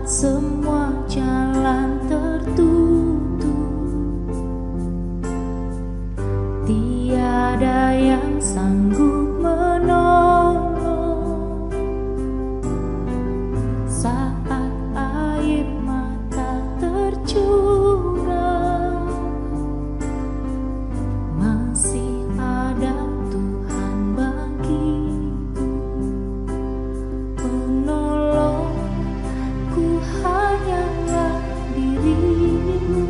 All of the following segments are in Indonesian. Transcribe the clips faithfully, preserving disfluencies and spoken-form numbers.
semua jalan tertutup, tiada yang sanggup menolong. Saat air mata tercurah, masih ada Tuhan bagiku penolong. Ku hanyalah dirimu,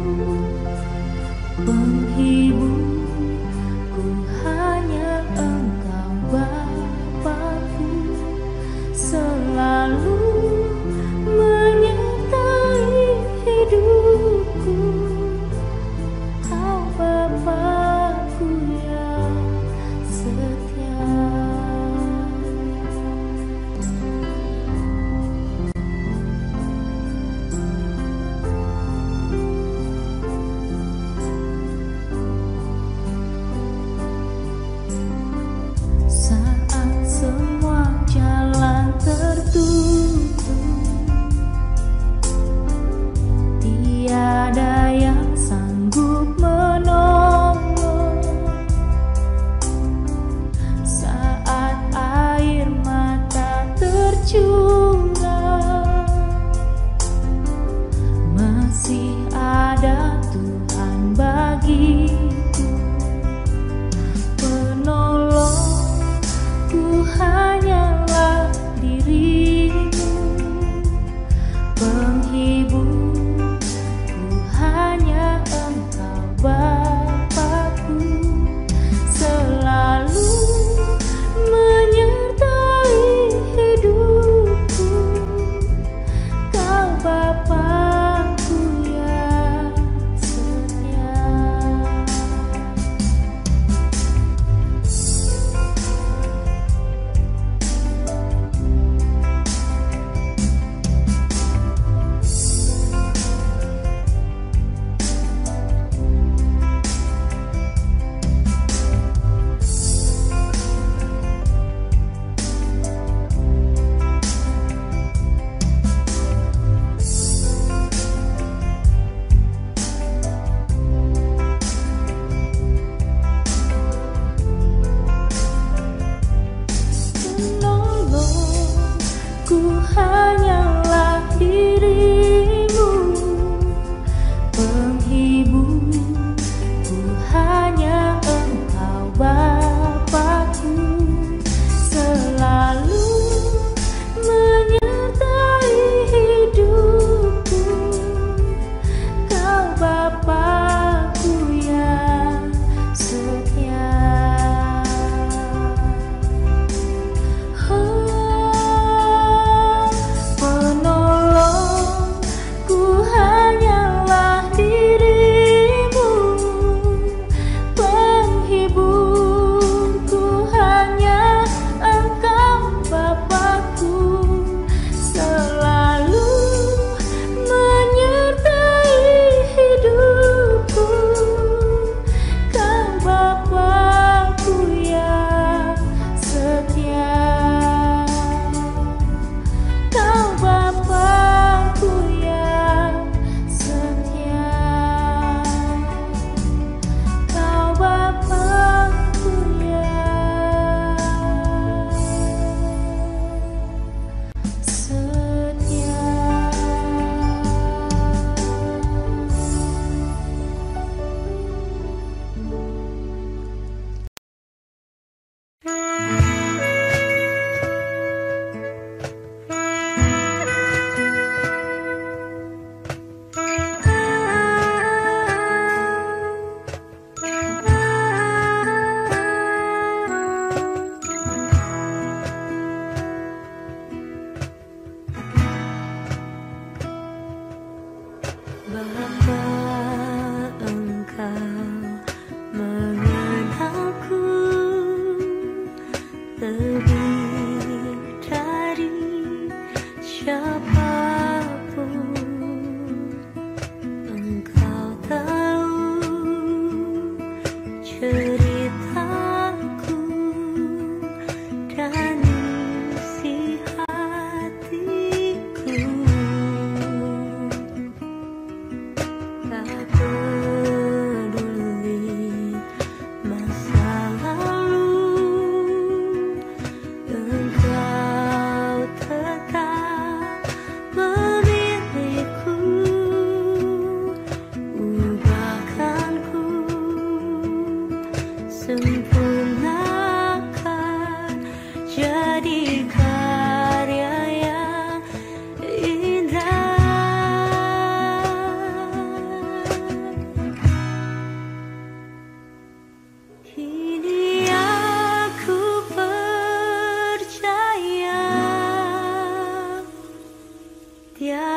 penghibur. Ku hanya Engkau Bapa-Ku, selalu menyertai hidupku. Kau Bapa-Ku yang setia. Saat semua jalan tertutup, tiada yang sanggup menolong. Saat air mata tercurah, masih ada Tuhan bagiku penolong. Ku hanyalah dirimu, penghibur. Ku hanya Engkau Bapa-Ku, selalu menyertai hidupku. Kau Bapa-Ku yang setia. Ku hanyalah dirimu, penghibur. Ku hanya Engkau Bapa-Ku, selalu menyertai hidupku. Kau Bapa-Ku yang setia. Oh,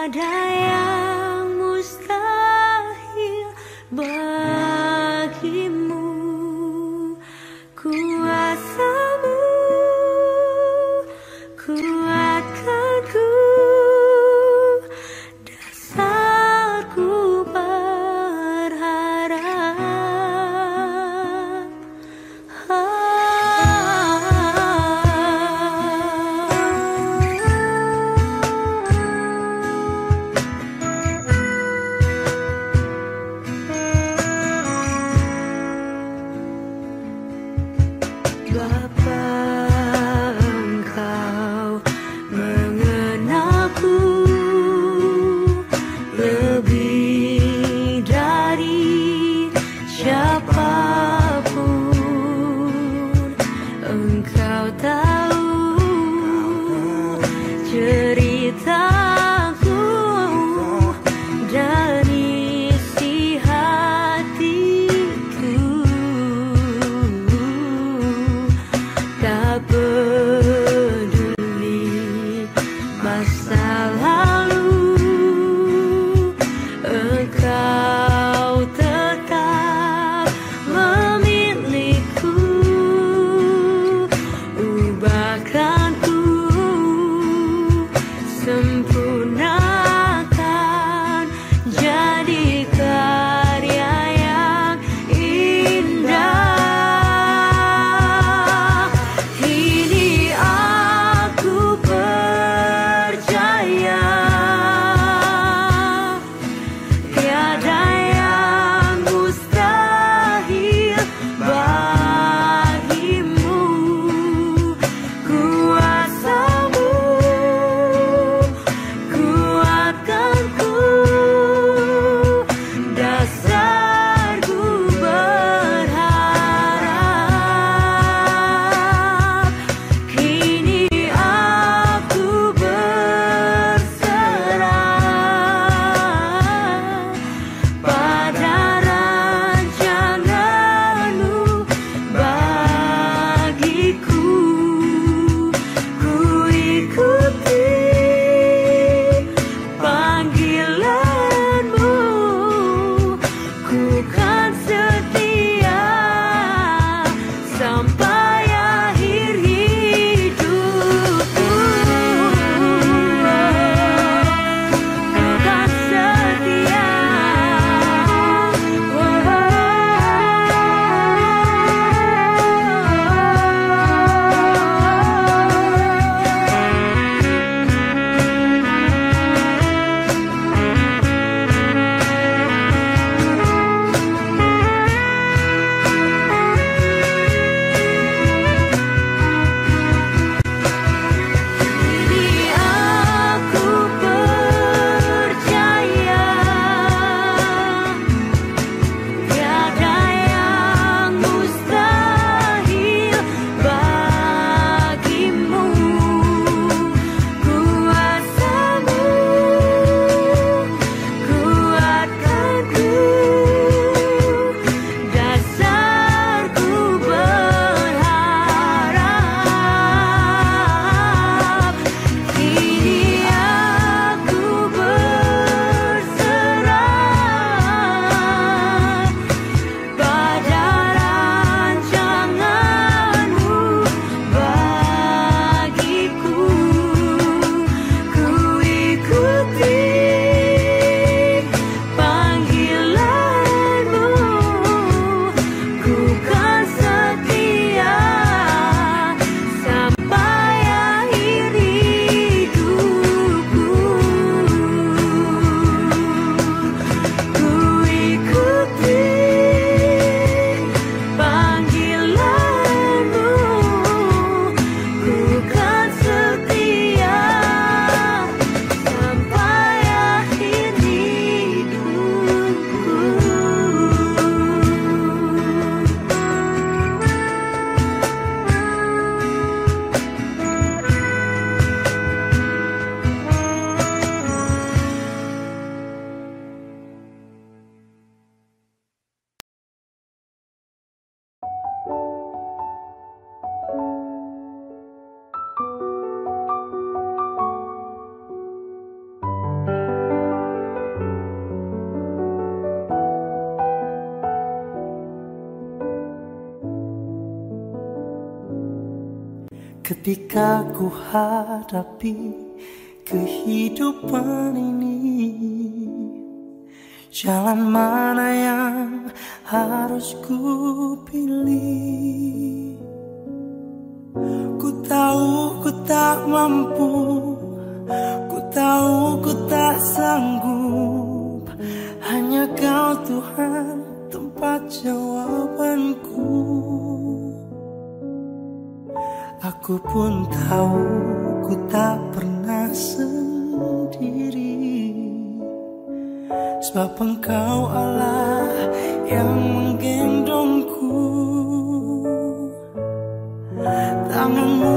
ada yang mustahil bagimu. Kuasamu kuatkanku, dasarku berharap. Bapa, Engkau Ketika ku hadapi kehidupan ini, jalan mana yang harus ku pilih? Ku tahu ku tak mampu, ku tahu ku tak sanggup. Hanya Kau Tuhan tempat jawabanku. Aku pun tahu ku tak pernah sendiri, sebab Engkau Allah yang menggendongku. Tanganmu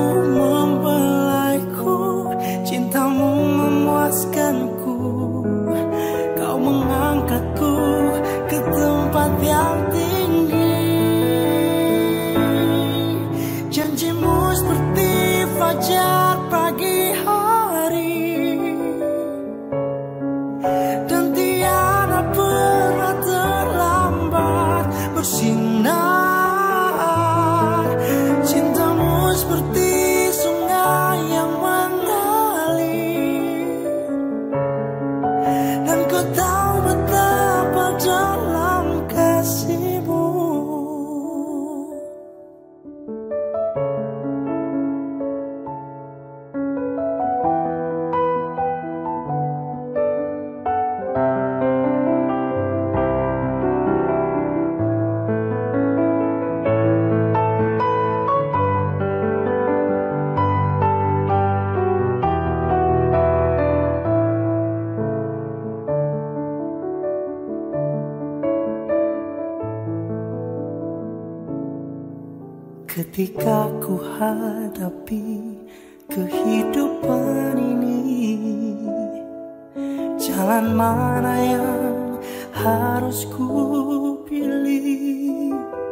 membelaiku, cintamu memuaskanku. Kau mengangkatku ke tempat yang tinggi. Janjimu seperti fajar pagi hari, dan tiada pernah terlambat bersinar. Cintamu seperti sungai yang mengalir, dan ku tahu betapa dalam kasih-Mu. Ketika ku hadapi kehidupan ini, jalan mana yang harus ku pilih?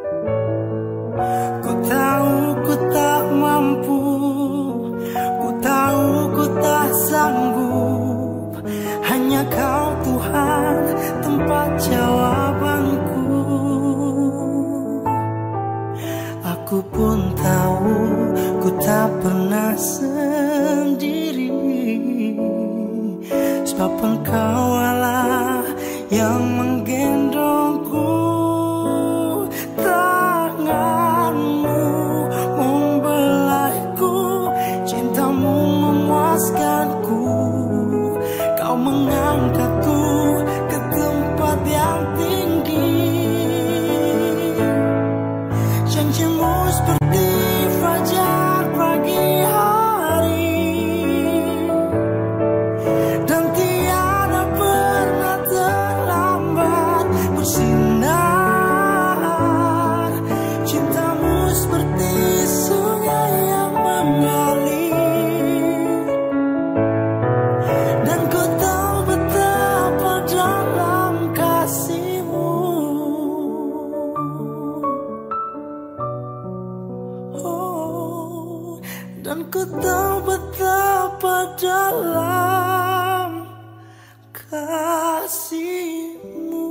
Ku tahu ku tak mampu, ku tahu ku tak sanggup. Hanya Kau Tuhan tempat jawabanku. Aku pun tahu ku tak pernah sendiri, sebab Engkau Allah yang menggendongku. Tanganmu membelaiku, cintamu memuaskanku. Kau mengangkatku ke tempat yang tinggi. Janjimu seperti fajar pagi hari, dan tiada pernah terlambat bersinar. Cintamu seperti sungai yang mengalir, dan ku tahu betapa dalam kasih-Mu. Dan ku tahu betapa dalam kasih-Mu.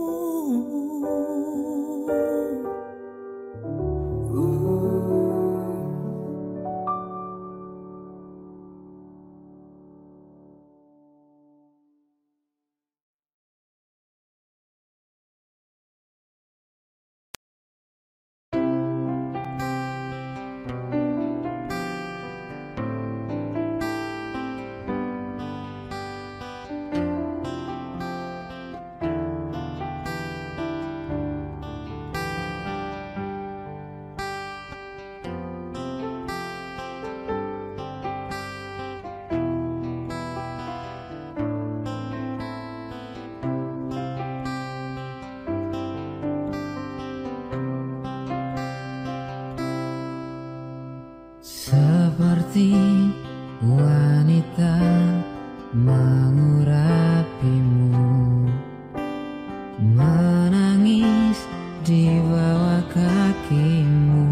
Seperti wanita mengurapimu, menangis di bawah kaki-Mu.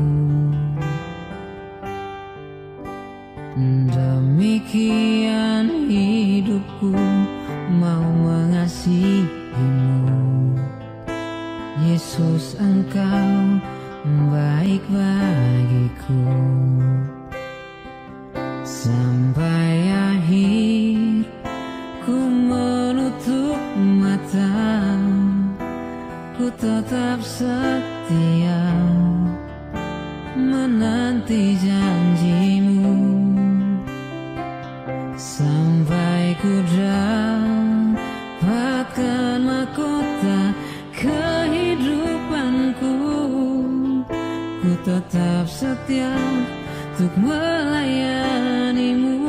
Demikian hidupku mau mengasihi-Mu. Yesus, Engkau baik bagiku. setia menanti janjimu sampai ku dapatkan mahkota kehidupanku. Ku tetap setia untuk melayanimu.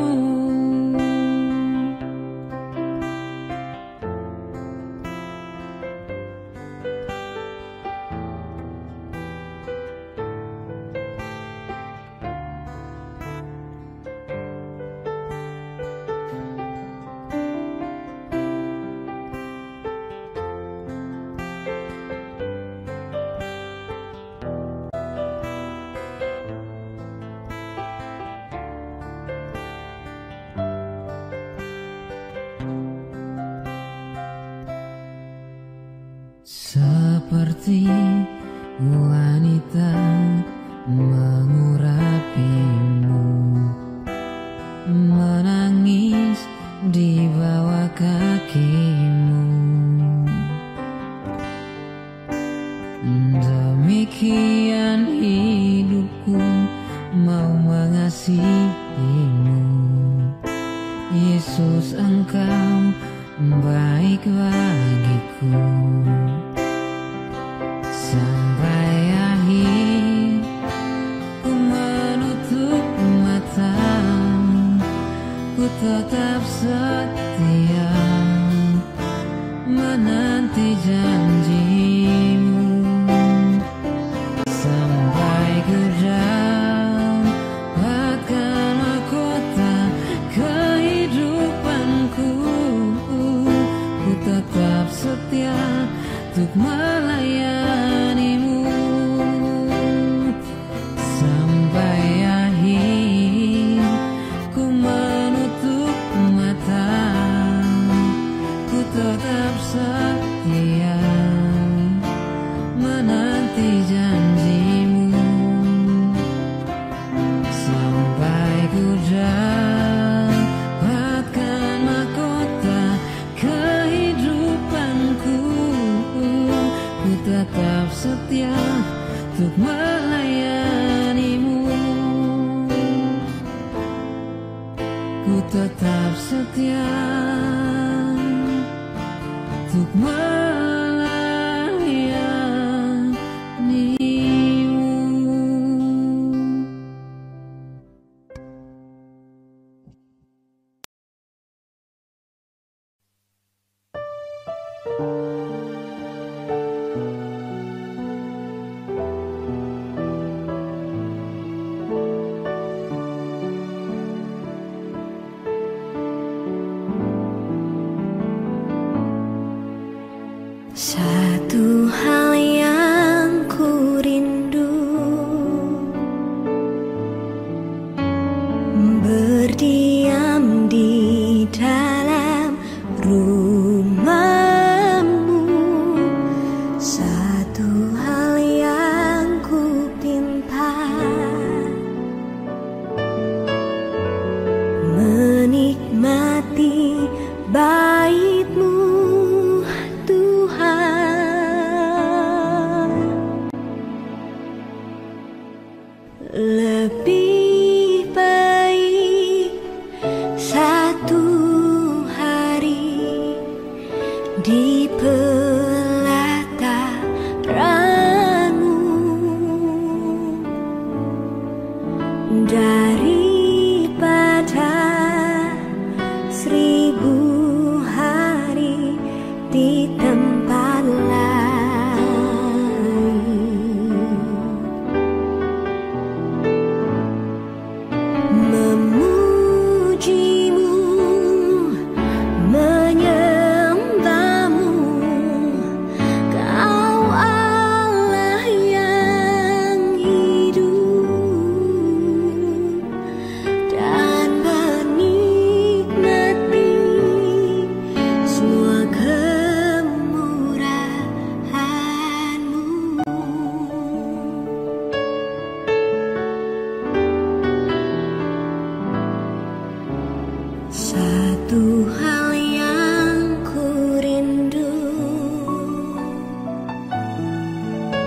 Seperti wanita mengurapimu, menangis di bawah kakimu. Demikian hidupku mau mengasihimu. Yesus, Engkau baik bagiku. Sampai akhir ku menutup mata, ku tetap setia menanti janjimu. Sampai ku dapatkan mahkota kehidupanku. Ku tetap setia untuk melayanimu. Sampai akhir ku menutup mata, ku tetap setia menanti janjimu. Sampai ku dapatkan mahkota kehidupanku. Ku tetap setia untuk melayanimu. Ku tetap setia untuk melayanimu. Satu hal yang ku rindu, berdiam di dalam rumah-Mu. Satu hal yang ku pinta, menikmati bait-Mu. Lebih baik satu hari di pelataran-Mu daripada seribu hari di tempat lain. Memuji-Mu, menyembah-Mu, Kau Allah yang hidup, dan menikmati semua kemurahan-Mu. Satu hal yang ku rindu,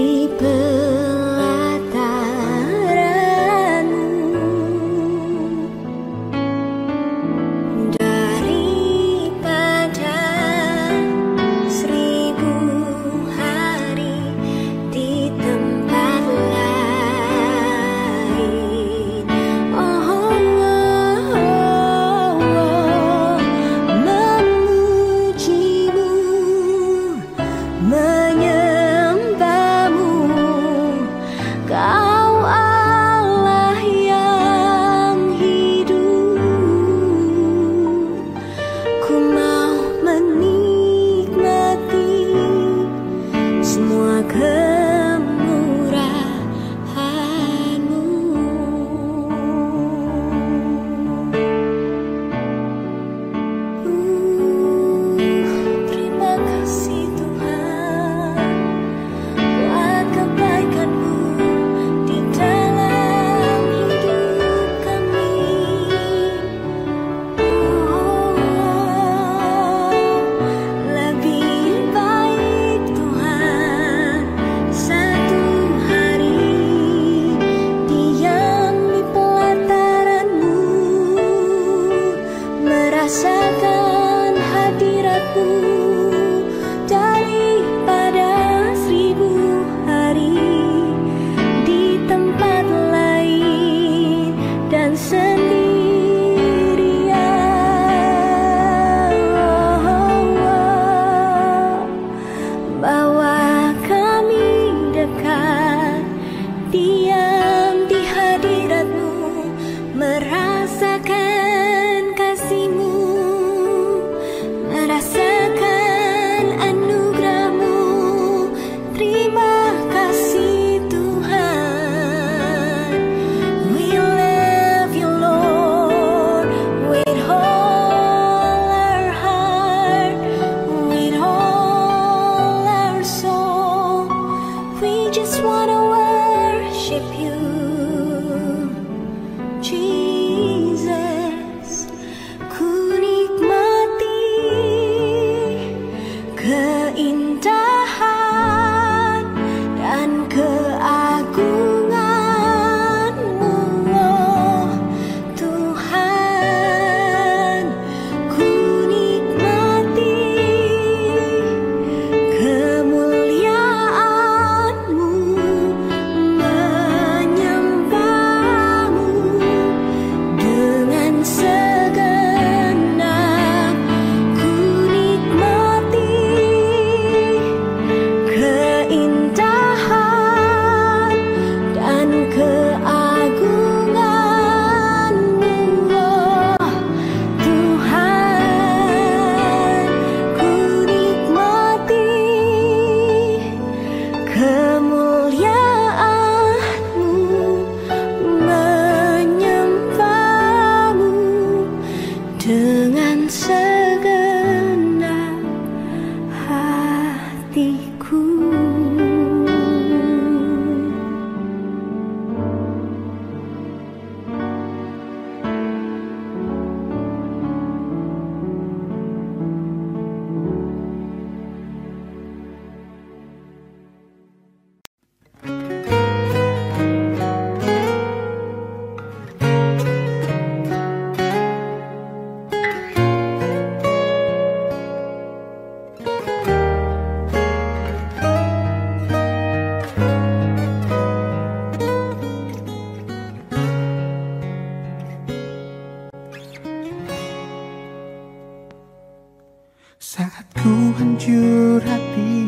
Saat ku hancur hati,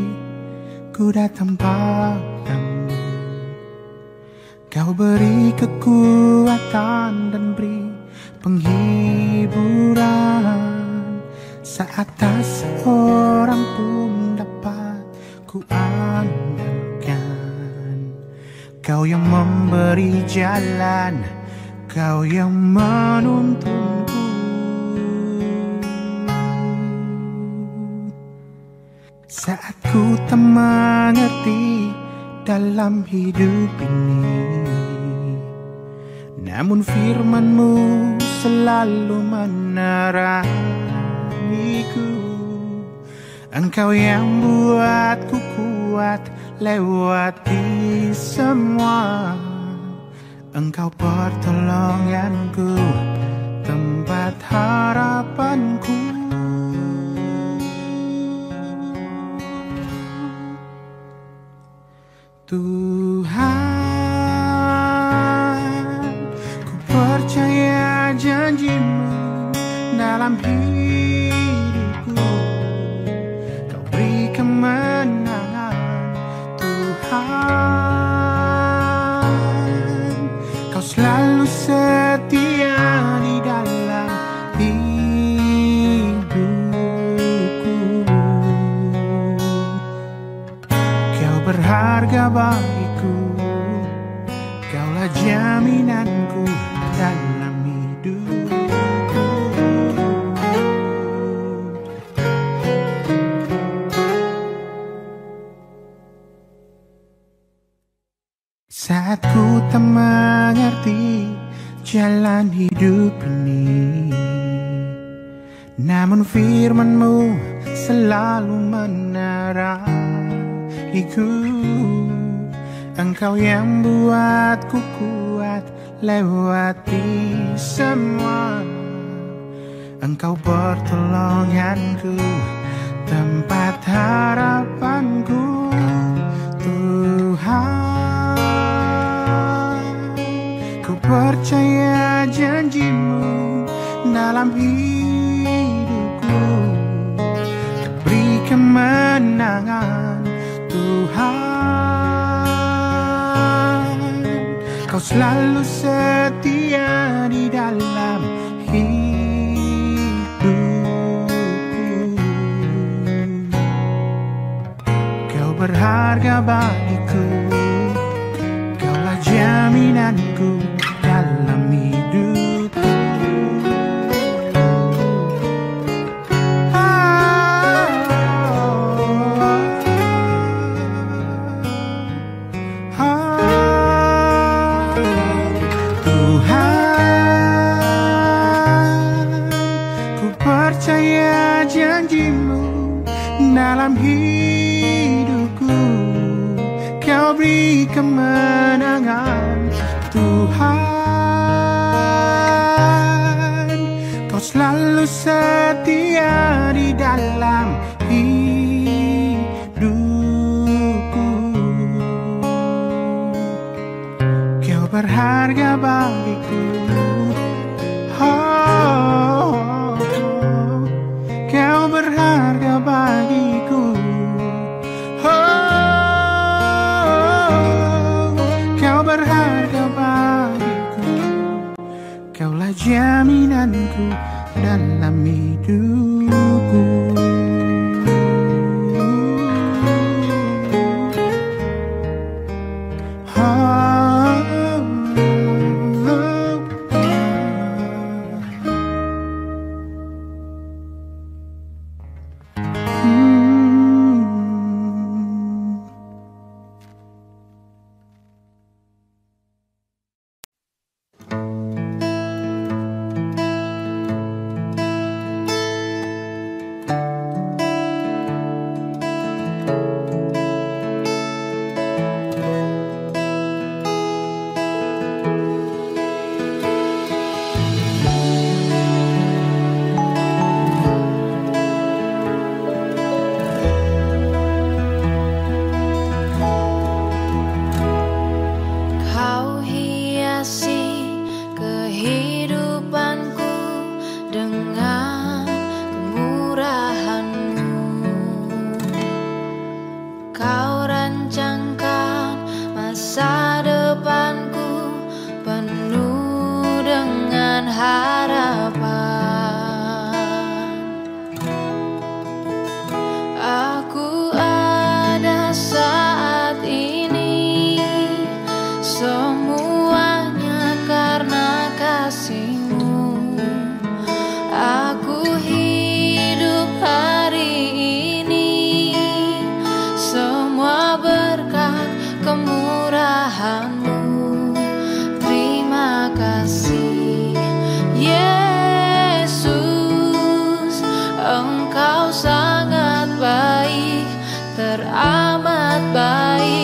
ku datang padamu. Kau beri kekuatan dan beri penghiburan. Saat tak seorang pun dapat ku andalkan, Kau yang memberi jalan, Kau yang menuntunku. Saat ku tak mengerti dalam hidup ini, namun firman-Mu selalu menerangiku. Engkau yang buatku kuat lewati semua. Engkau pertolonganku, tempat harapanku. Tuhan, ku percaya janji-Mu dalam hidupku. Kau beri kemenangan, Tuhan. Kau selalu setia di dalam hidupku. Kau berharga bagiku, Kaulah jaminanku dalam hidupku. Saat ku tak mengerti jalan hidup ini, namun firman-Mu selalu menerangiku. Engkau yang buatku kuat lewati semua. Engkau pertolonganku, tempat harapanku. Tuhan, ku percaya janji-Mu dalam hidupku. Kau beri kemenangan, Tuhan. Kau selalu setia di dalam hidupku. Kau berharga bagiku, Kaulah jaminanku dalam hidupku. Percaya janji-Mu dalam hidupku. Kau beri kemenangan, Tuhan. Kau selalu setia di dalam hidupku. Kau berharga bagiku, oh, Kau berharga bagiku, oh, Kau berharga bagiku. Kaulah jaminanku dalam hidupku. Engkau sangat baik, teramat baik.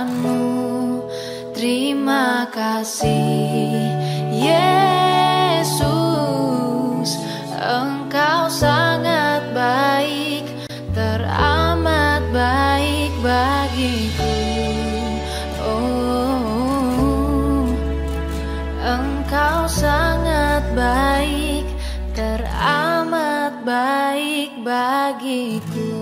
padamu. Terima kasih Yesus, Engkau sangat baik, teramat baik bagiku. Oh, Engkau sangat baik, teramat baik bagiku.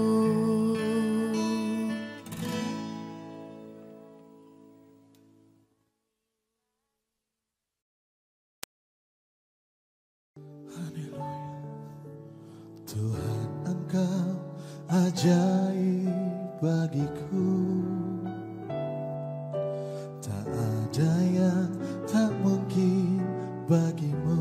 Tuhan, Engkau ajaib bagiku. Tak ada yang tak mungkin bagimu.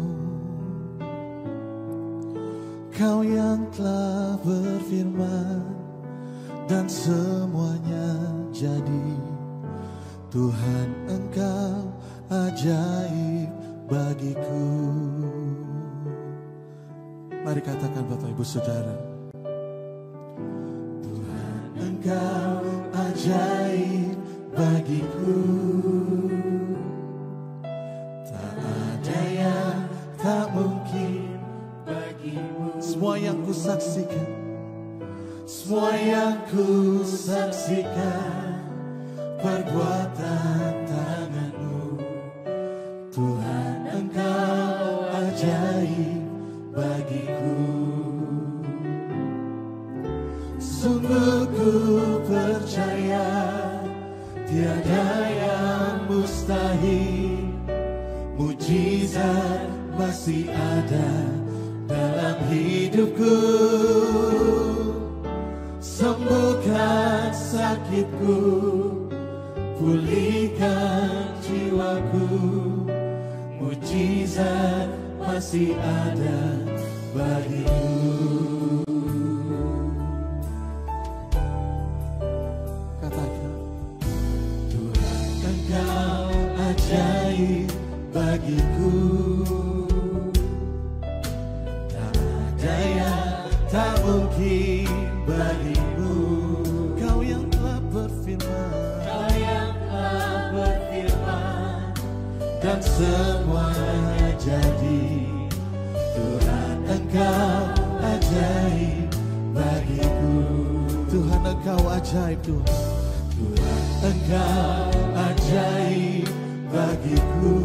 Kau yang telah berfirman dan semuanya jadi. Tuhan, Engkau ajaib bagiku. Mari katakan Bapak Ibu Saudara. Tuhan, Engkau ajaib bagiku. Tak ada yang tak mungkin bagimu. Semua yang ku saksikan, semua yang ku saksikan, perbuatan tangan-Mu. Tuhan, Engkau ajaib bagiku. Sungguh ku percaya tiada yang mustahil. Mujizat masih ada dalam hidupku. Sembuhkan sakitku, pulihkan jiwaku. Mujizat masih ada bagiku. Katakan, Tuhan, Engkau ajaib bagiku. Tak ada yang tak mungkin bagimu. Kau yang telah berfirman, Kau yang telah berfirman, dan semuanya jadi. Tuhan, Engkau ajaib bagiku. Tuhan, Engkau ajaib Tuhan. Tuhan, Engkau ajaib bagiku.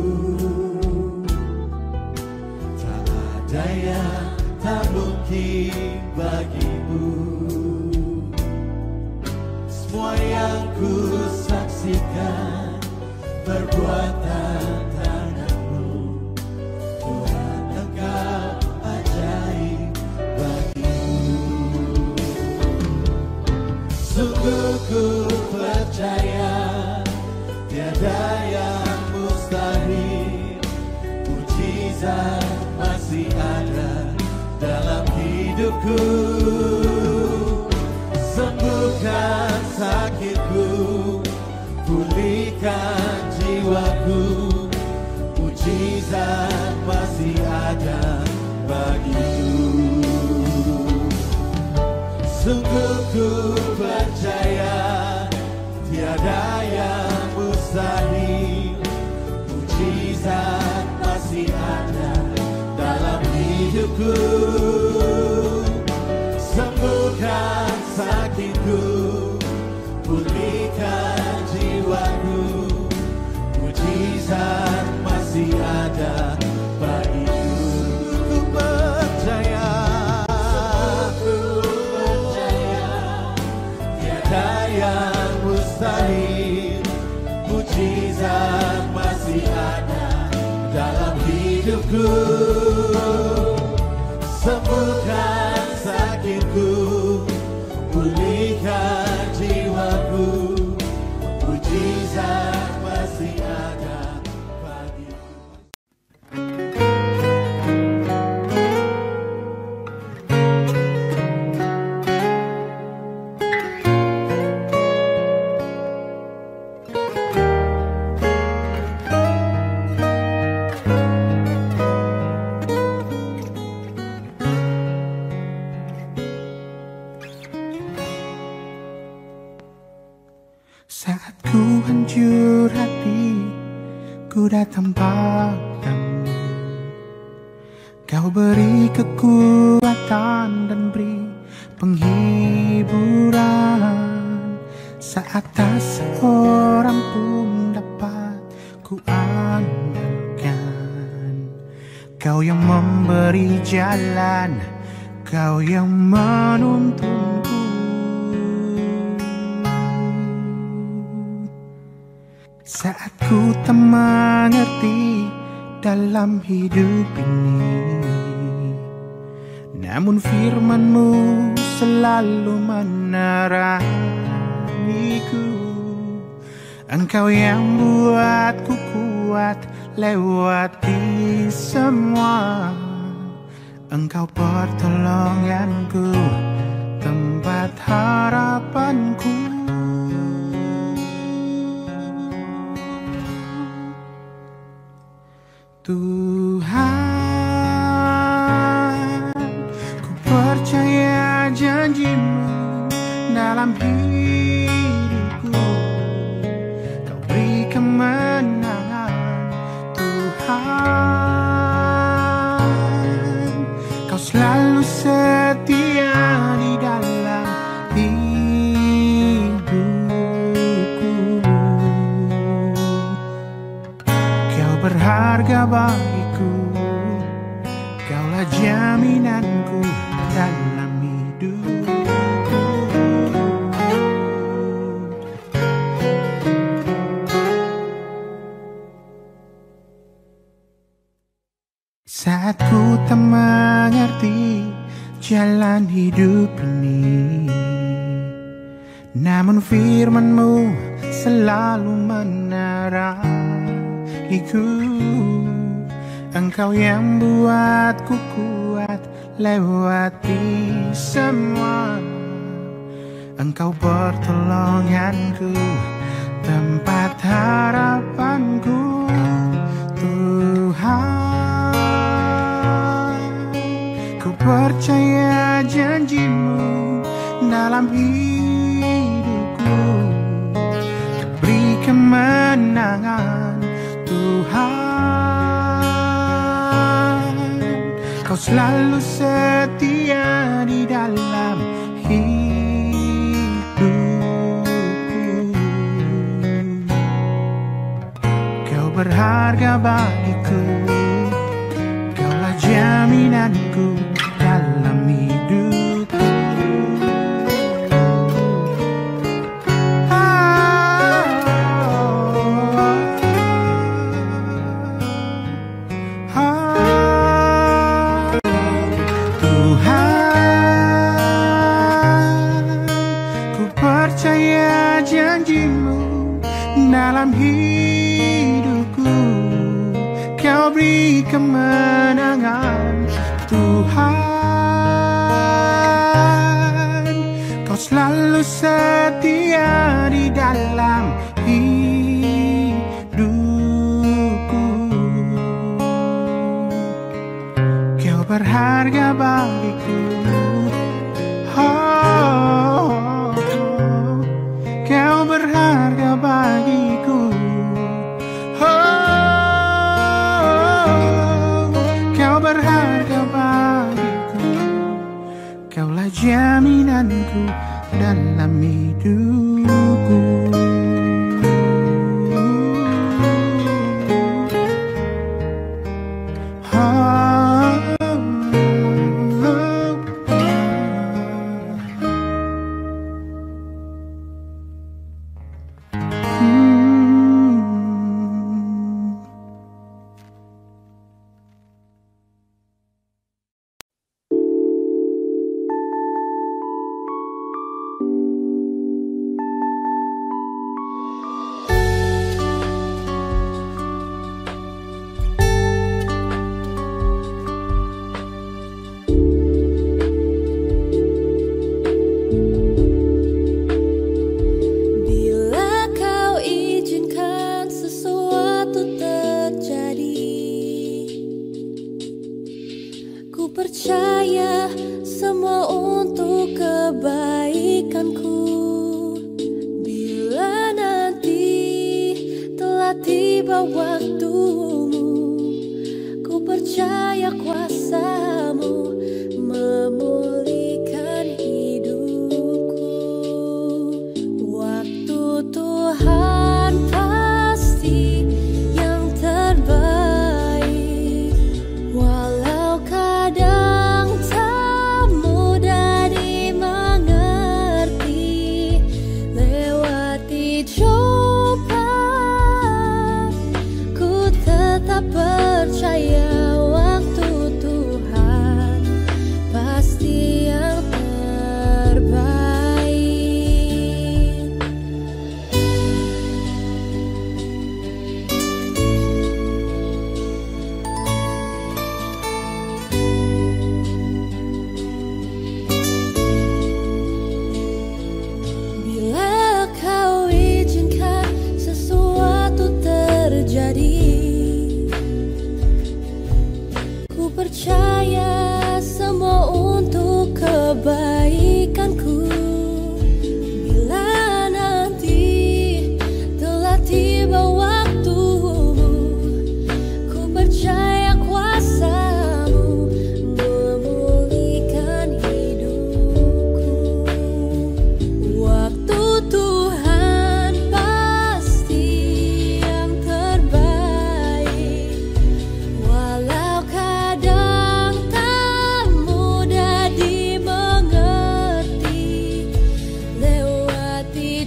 Tak ada yang tak mungkin bagimu. Semua yang ku saksikan, perbuatan tangan-Mu. Tuhan, Engkau ajaib bagiku. Sungguh ku percaya tiada yang mustahil. Mujizat masih ada dalam hidupku. Sembuhkan sakitku, pulihkan jiwaku. Mujizat masih ada bagiku. Sungguh ku percaya tiada yang mustahil. Mujizat masih ada dalam hidupku. Sembuhkan sakitku, pulihkan jiwaku. Mujizat masih ada bagiku. Ku percaya, ku percaya tiada yang mustahil. Mujizat masih ada dalam hidupku. Sembuhkan sakitku, pulihkan jiwaku. Mujizat masih ada bagiku. Saat ku hancur hati, ku datang padamu. Kau beri kekuatan dan beri penghiburan, saat tak seorang pun dapat ku andalkan. Kau yang memberi jalan, Kau yang menuntunku. Saat ku tak mengerti dalam hidup ini, namun firman-Mu selalu menerangiku. Engkau yang buatku kuat lewati semua. Engkau pertolonganku, tempat harapanku. Tuhan, ku percaya janji-Mu dalam hidupku. Kau beri kemenangan, Tuhan. Kau selalu setia di dalam hidupku. Kau berharga bagiku, Kaulah jaminanku dalam hidupku. Saat ku tak mengerti jalan hidup ini, namun firman-Mu selalu menerangiku. Engkau yang buatku kuat lewati semua. Engkau pertolonganku, tempat harapanku. Tuhan, ku percaya janji-Mu dalam hidupku. Beri kemenangan, Tuhan. Kau selalu setia di dalam hidupku. Kau berharga bagiku, Kaulah jaminanku dalam hidupku. Percaya janji-Mu dalam hidupku. Kau beri kemenangan, Tuhan. Kau selalu setia di dalam hidupku. Kau berharga bagiku, oh, Kau berharga bagiku, oh, Kau berharga bagiku. Kaulah jaminanku dalam hidupku. waktumu, ku percaya kuasamu memulihkan hidupku. Waktu Tuhan pasti yang terbaik, walau kadang tak mudah dimengerti. Lewati cobaan, ku tetap percaya waktu Tuhan pasti yang terbaik. Bila kau izinkan sesuatu terjadi, ku percaya semua untuk kebaikanku. Bila nanti telah tiba waktumu, ku percaya kuasamu memulihkan hidupku. Waktu Tuhan pasti yang terbaik, walau kadang tak mudah dimengerti. Lewati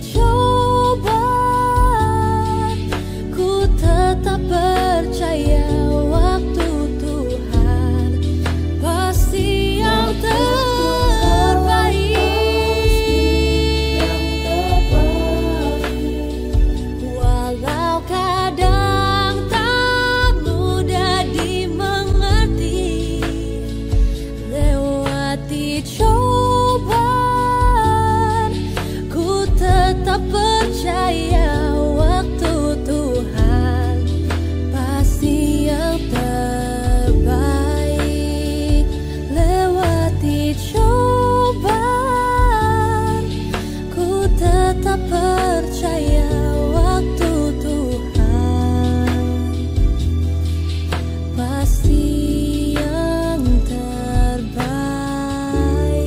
cobaan, ku tetap percaya waktu Tuhan pasti yang terbaik. Walau kadang tak mudah dimengerti. Lewati cobaan, ku tetap percaya waktu Tuhan pasti yang terbaik. Lewati cobaan, ku tetap percaya waktu Tuhan pasti yang terbaik.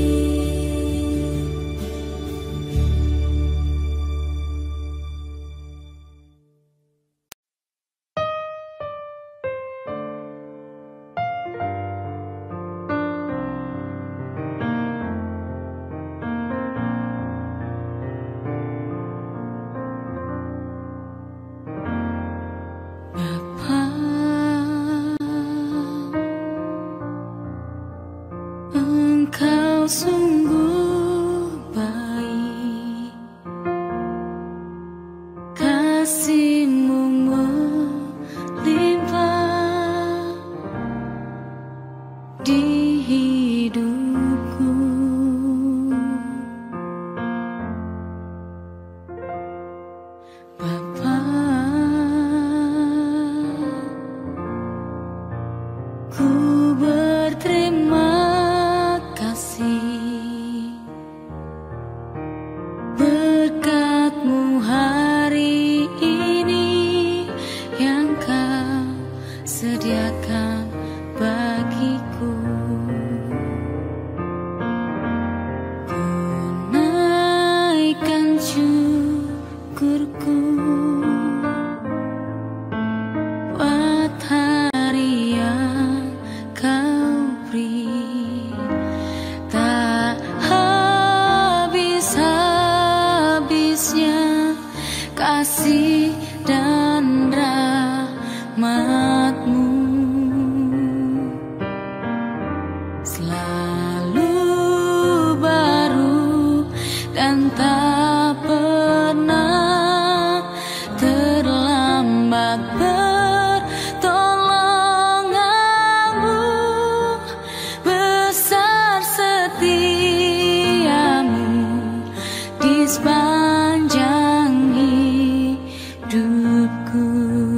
Bapa, Engkau sungguh baik, kasih-Mu melimpah di hidupku. Bapa, ku berterima kasih berkat-Mu hari ini yang Kau sediakan bagiku. Ku naikkan syukurku buat hari yang Kau beri. Tak habis-habisnya kasih dan rahmat-Mu, selalu baru dan tak pernah terlambat. Pertolongan-Mu besar, setia-Mu di sepanjang hidupku.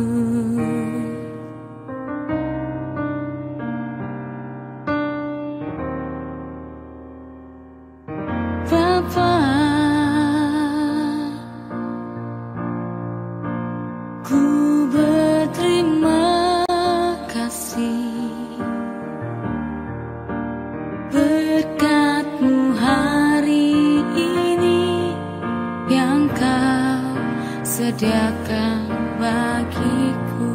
Bapa, ku ber berkat-Mu hari ini yang Kau sediakan bagiku.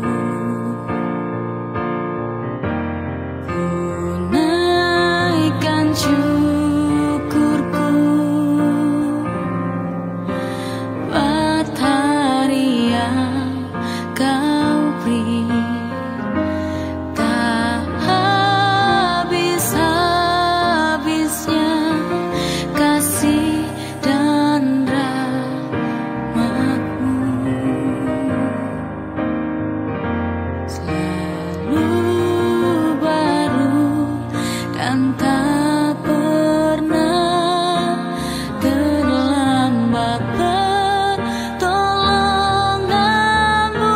Ku naikkan syukurku buat hari yang Kau beri. Tak habis-habisnya kasih dan rahmat-Mu. Selalu baru dan tak pernah terlambat pertolongan-Mu.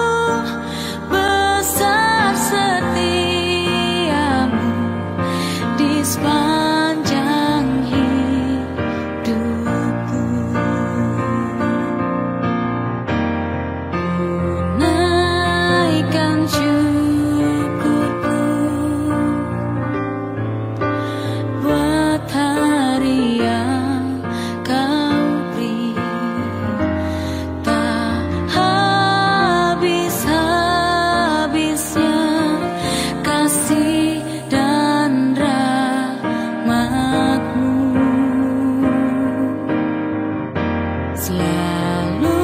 Besar setia-Mu di sepanjang hidupku. Naikkan syukurku buat hari yang Kau beri. Tak habis-habisnya kasih dan rahmat-Mu. Selalu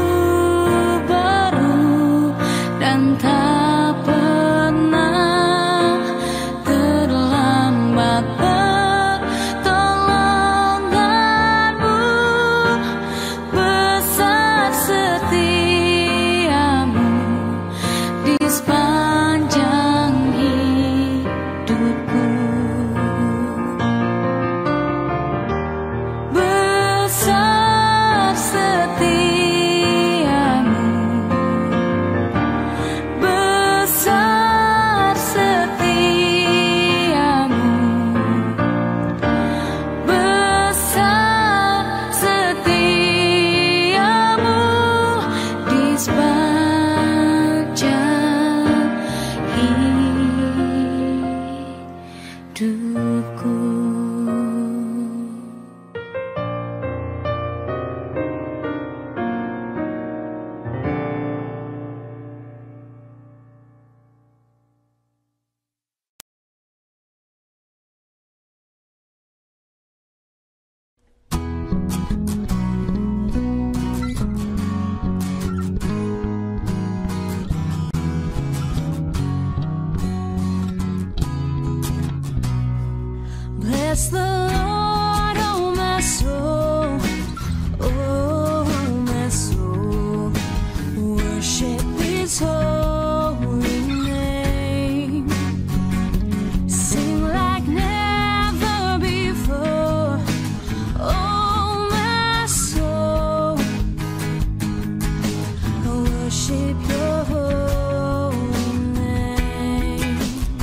baru dan tak pernah terlambat pertolongan-Mu. Besar setia-Mu di sepanjang hidupku. Besar setia-Mu, besar setia-Mu, besar setia-Mu di sepanjang hidupku. Bless the Lord, oh my soul, oh my soul, worship His holy name. Sing like never before, oh my soul, worship Your holy name.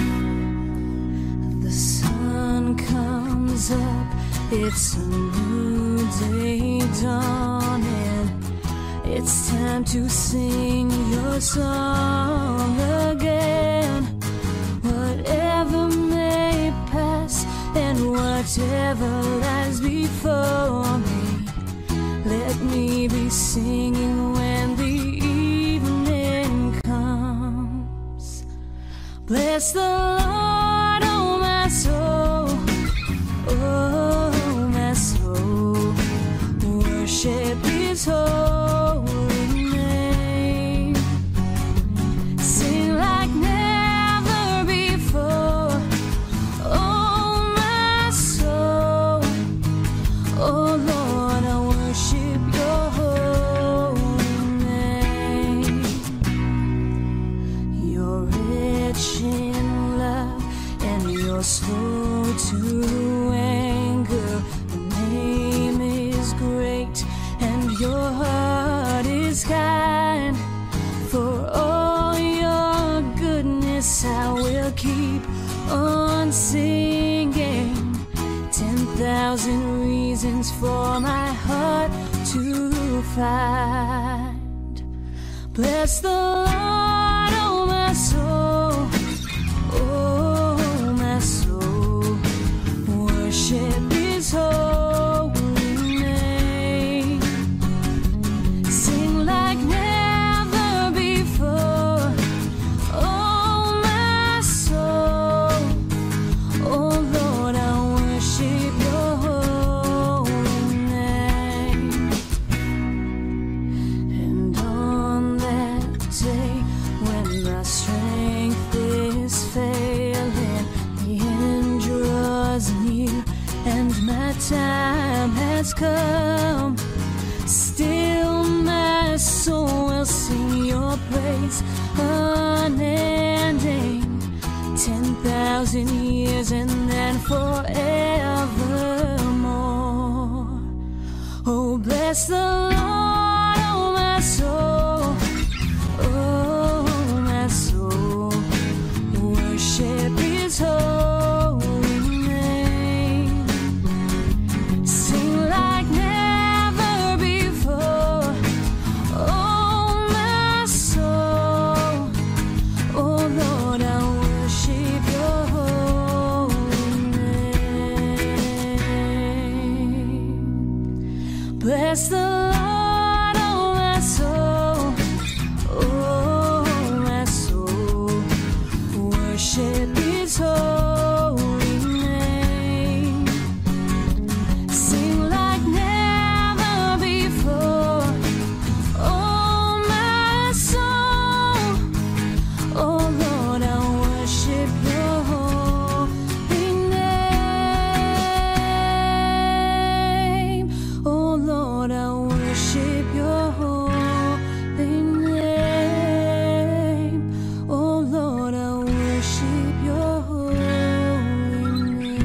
The sun comes up, it's a new day dawning. It's time to sing Your song again. Whatever may pass and whatever lies before me, let me be singing when the evening comes. Bless the Lord, oh my soul, oh my soul, worship His holy name. Sing like never before, oh my soul, oh Lord, I worship Your holy name. You're rich in love and You're slow to anger. Your name is great and Your heart is kind. For all Your goodness I will keep on singing. Ten thousand reasons for my heart to find. Bless the Lord, oh my soul, oh my soul, my time has come. Still my soul will sing your praise unending. Ten thousand years and then forevermore. Oh, bless the Lord, oh my soul. Oh, my soul. Worship His holy name. Sing like never before. Oh, my soul. Oh, Lord, I worship your holy name. Bless the Lord, oh my soul. Oh, my soul. Worship His holy name. Sing like never before. Oh, my soul. Oh, Lord, I worship your holy name. Oh, Lord, I worship your holy name. Oh, Lord, I worship your holy name.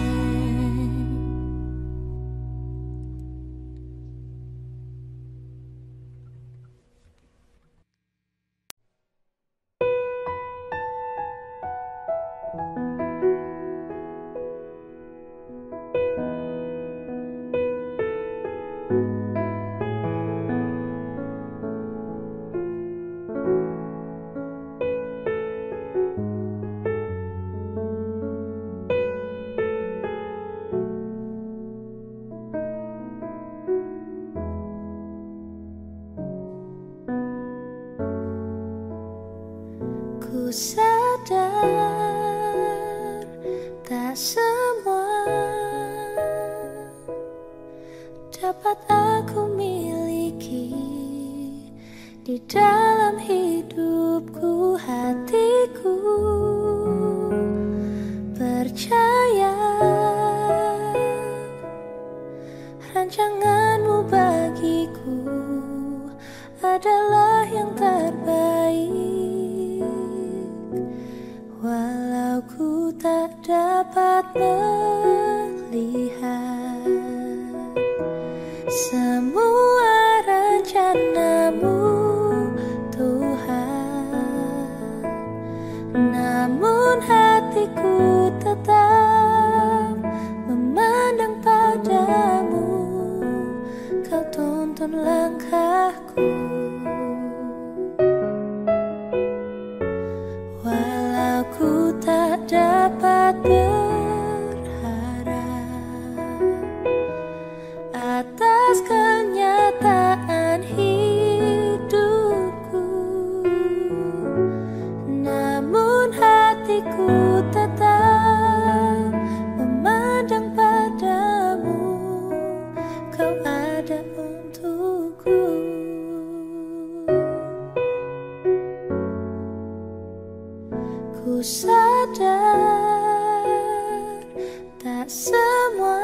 Ku sadar tak semua dapat aku miliki di dalam hidupku, hatiku percaya rancanganmu bagiku adalah yang terbaik. Walau ku tak dapat melihat semua rencanamu, Tuhan, namun hatiku tetap memandang padamu. Kau tuntun langkahku. Walau ku tak dapat berharap atas kenyataan hidupku, namun hatiku tetap memandang padamu. Kau ada untukku. Ku sadar tak semua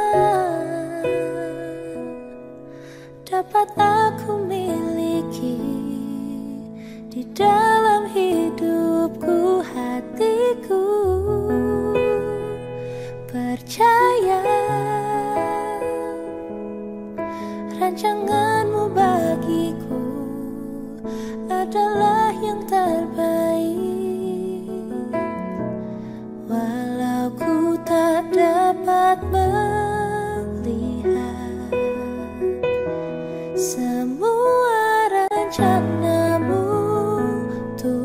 dapat aku miliki di dalam hidupku, hatiku percaya rancanganmu bagiku adalah yang terbaik. Walau ku tak dapat melihat semua rencanamu, Tuhan,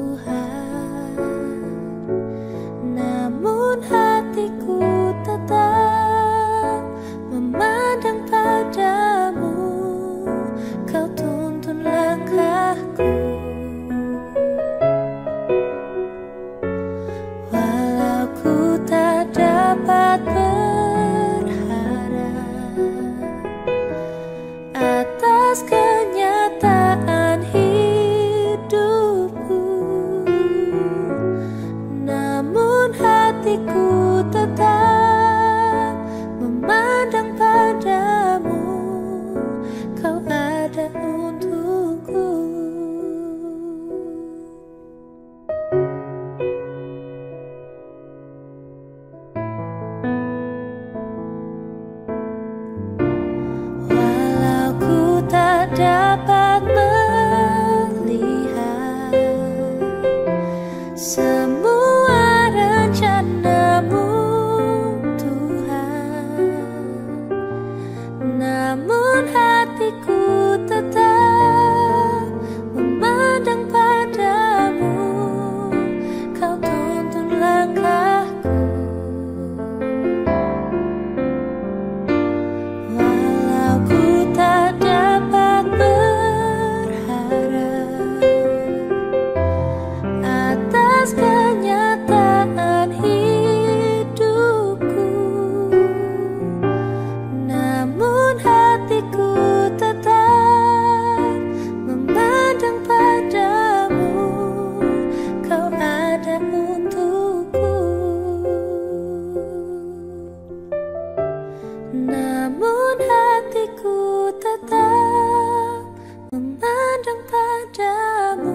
namun hatiku tetap memandang padamu.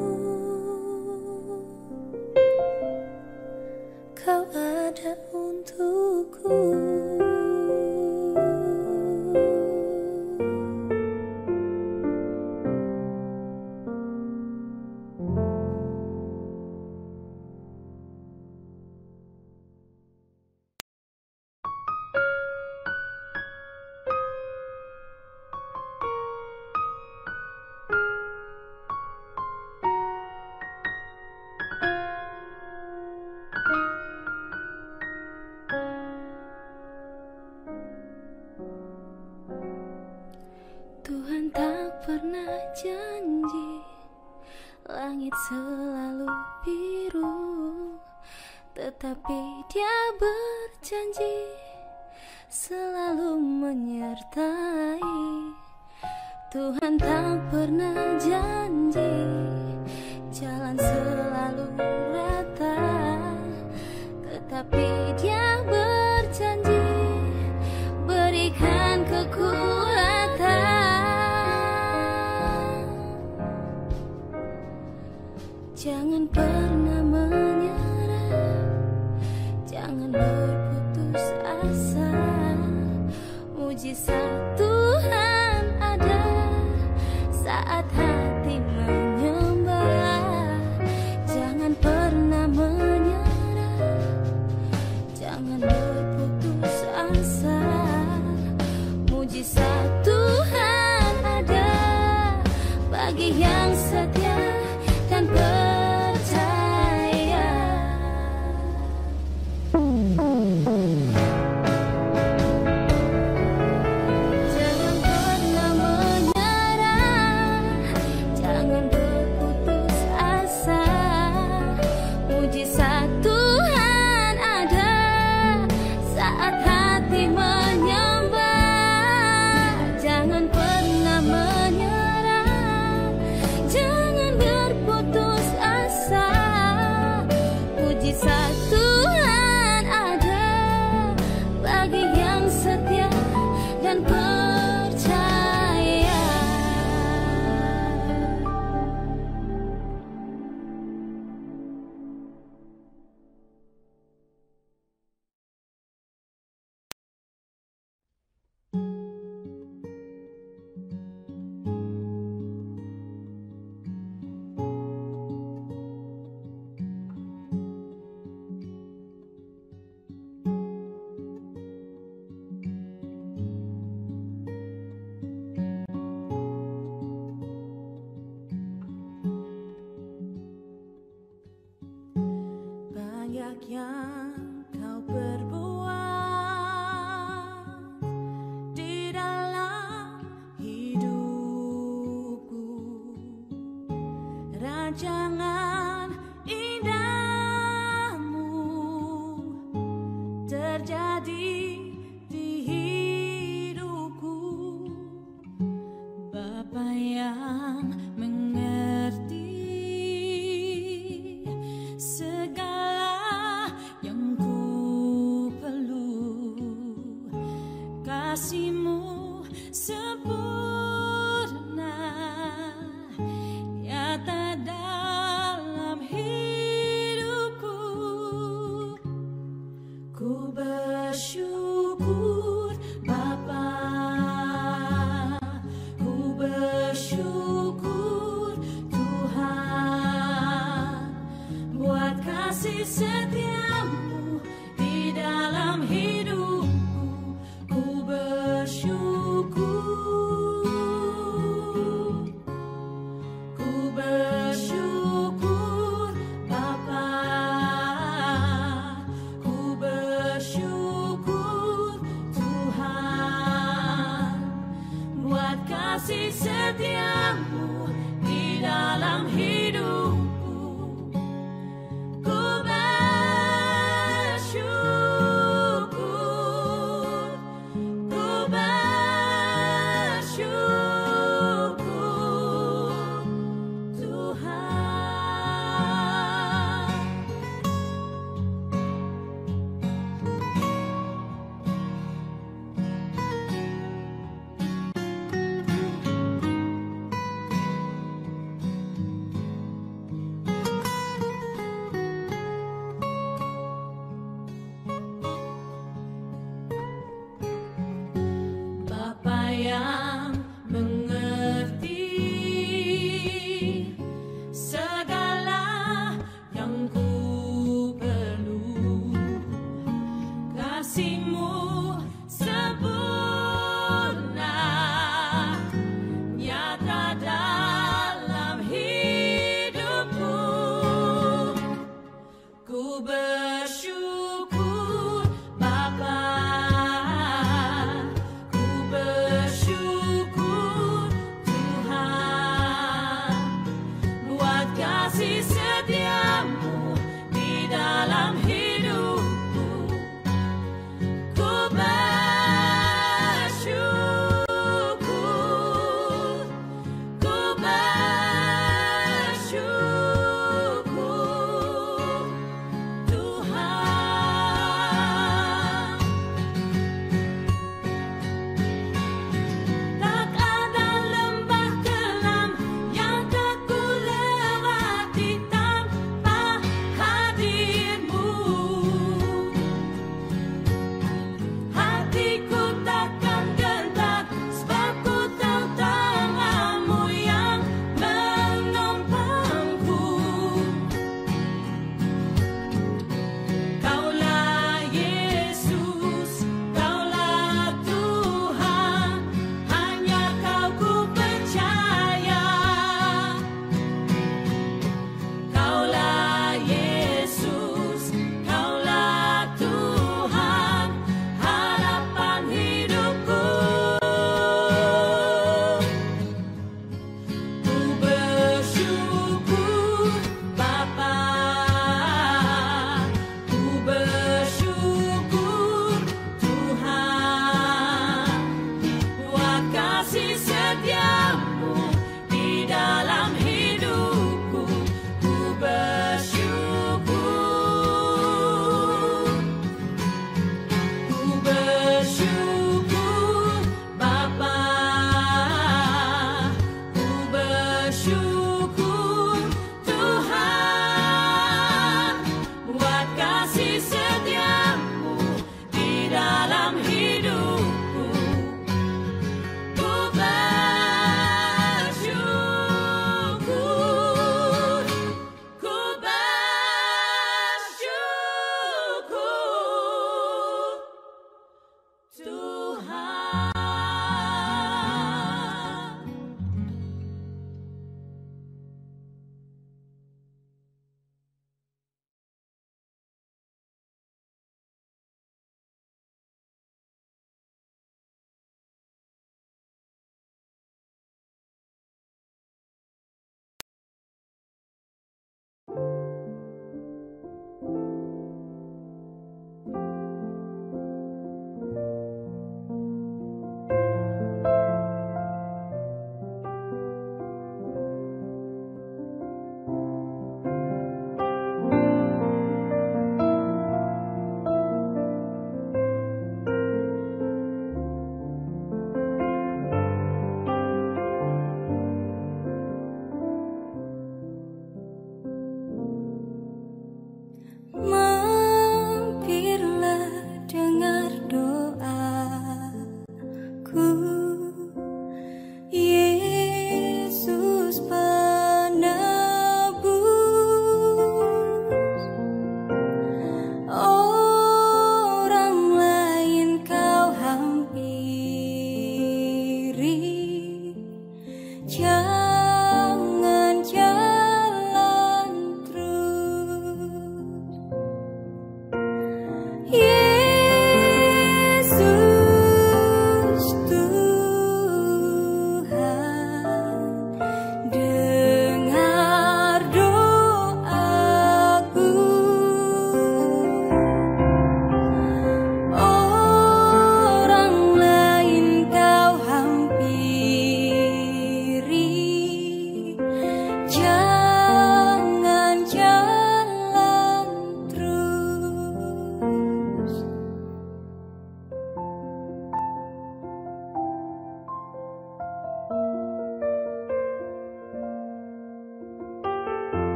Kau ada untukku. Tuhan tak pernah janji langit selalu biru, tetapi Dia berjanji selalu menyertai. Tuhan tak pernah janji jalan selalu rata, tetapi Dia berjanji berikan kekuatan. Jangan pernah menyerah, jangan berputus asa. Mujizat Tuhan ada saat hati menyembah. Jangan pernah menyerah, jangan berputus asa. Mujizat Tuhan ada bagi yang setia dan percaya. Jangan pernah menyerah, jangan berputus asa. Mujizat Tuhan ada saat hati menyembah. Jangan pernah menyerah, jangan berputus asa. Mujizat Tuhan ada bagi yang setia dan percaya. Banyak yang kau perbuat di dalam hidupku, rancangan indahmu terjadi di hidupku. Bapa yang mengerti segala yang ku perlu, kasih-Mu sempurna nyata dalam hidupku. Ku bersyukur Bapa, ku bersyukur Tuhan buat kasih setia-Mu di dalam hidupku. Ku bersyukur yang mengerti segala yang ku perlu. Kasih-Mu sempurna nyata dalam hidupku. Ku bersyukur Bapa, ku bersyukur Tuhan buat kasih setia-Mu di dalam hidupku. Ku bersyukur, ku bersyukur Tuhan. Tak ada lembah kelam yang tak ku lewati tanpa hadir-Mu. Hatiku takkan gentar sebab ku tahu tangan-Mu yang menopangku. Kaulah Yesus, Kaulah Tuhan, hanya Kau ku percaya. Kaulah Yesus, Kaulah Tuhan, harapan hidupku. Ku bersyukur Bapa, ku bersyukur Tuhan buat kasih setia-Mu di dalam hidupku. Ku bersyukur, ku bersyukur Bapa, ku bersyukur Tuhan buat kasih setia-Mu di dalam hidupku. Ku bersyukur, ku bersyukur Tuhan.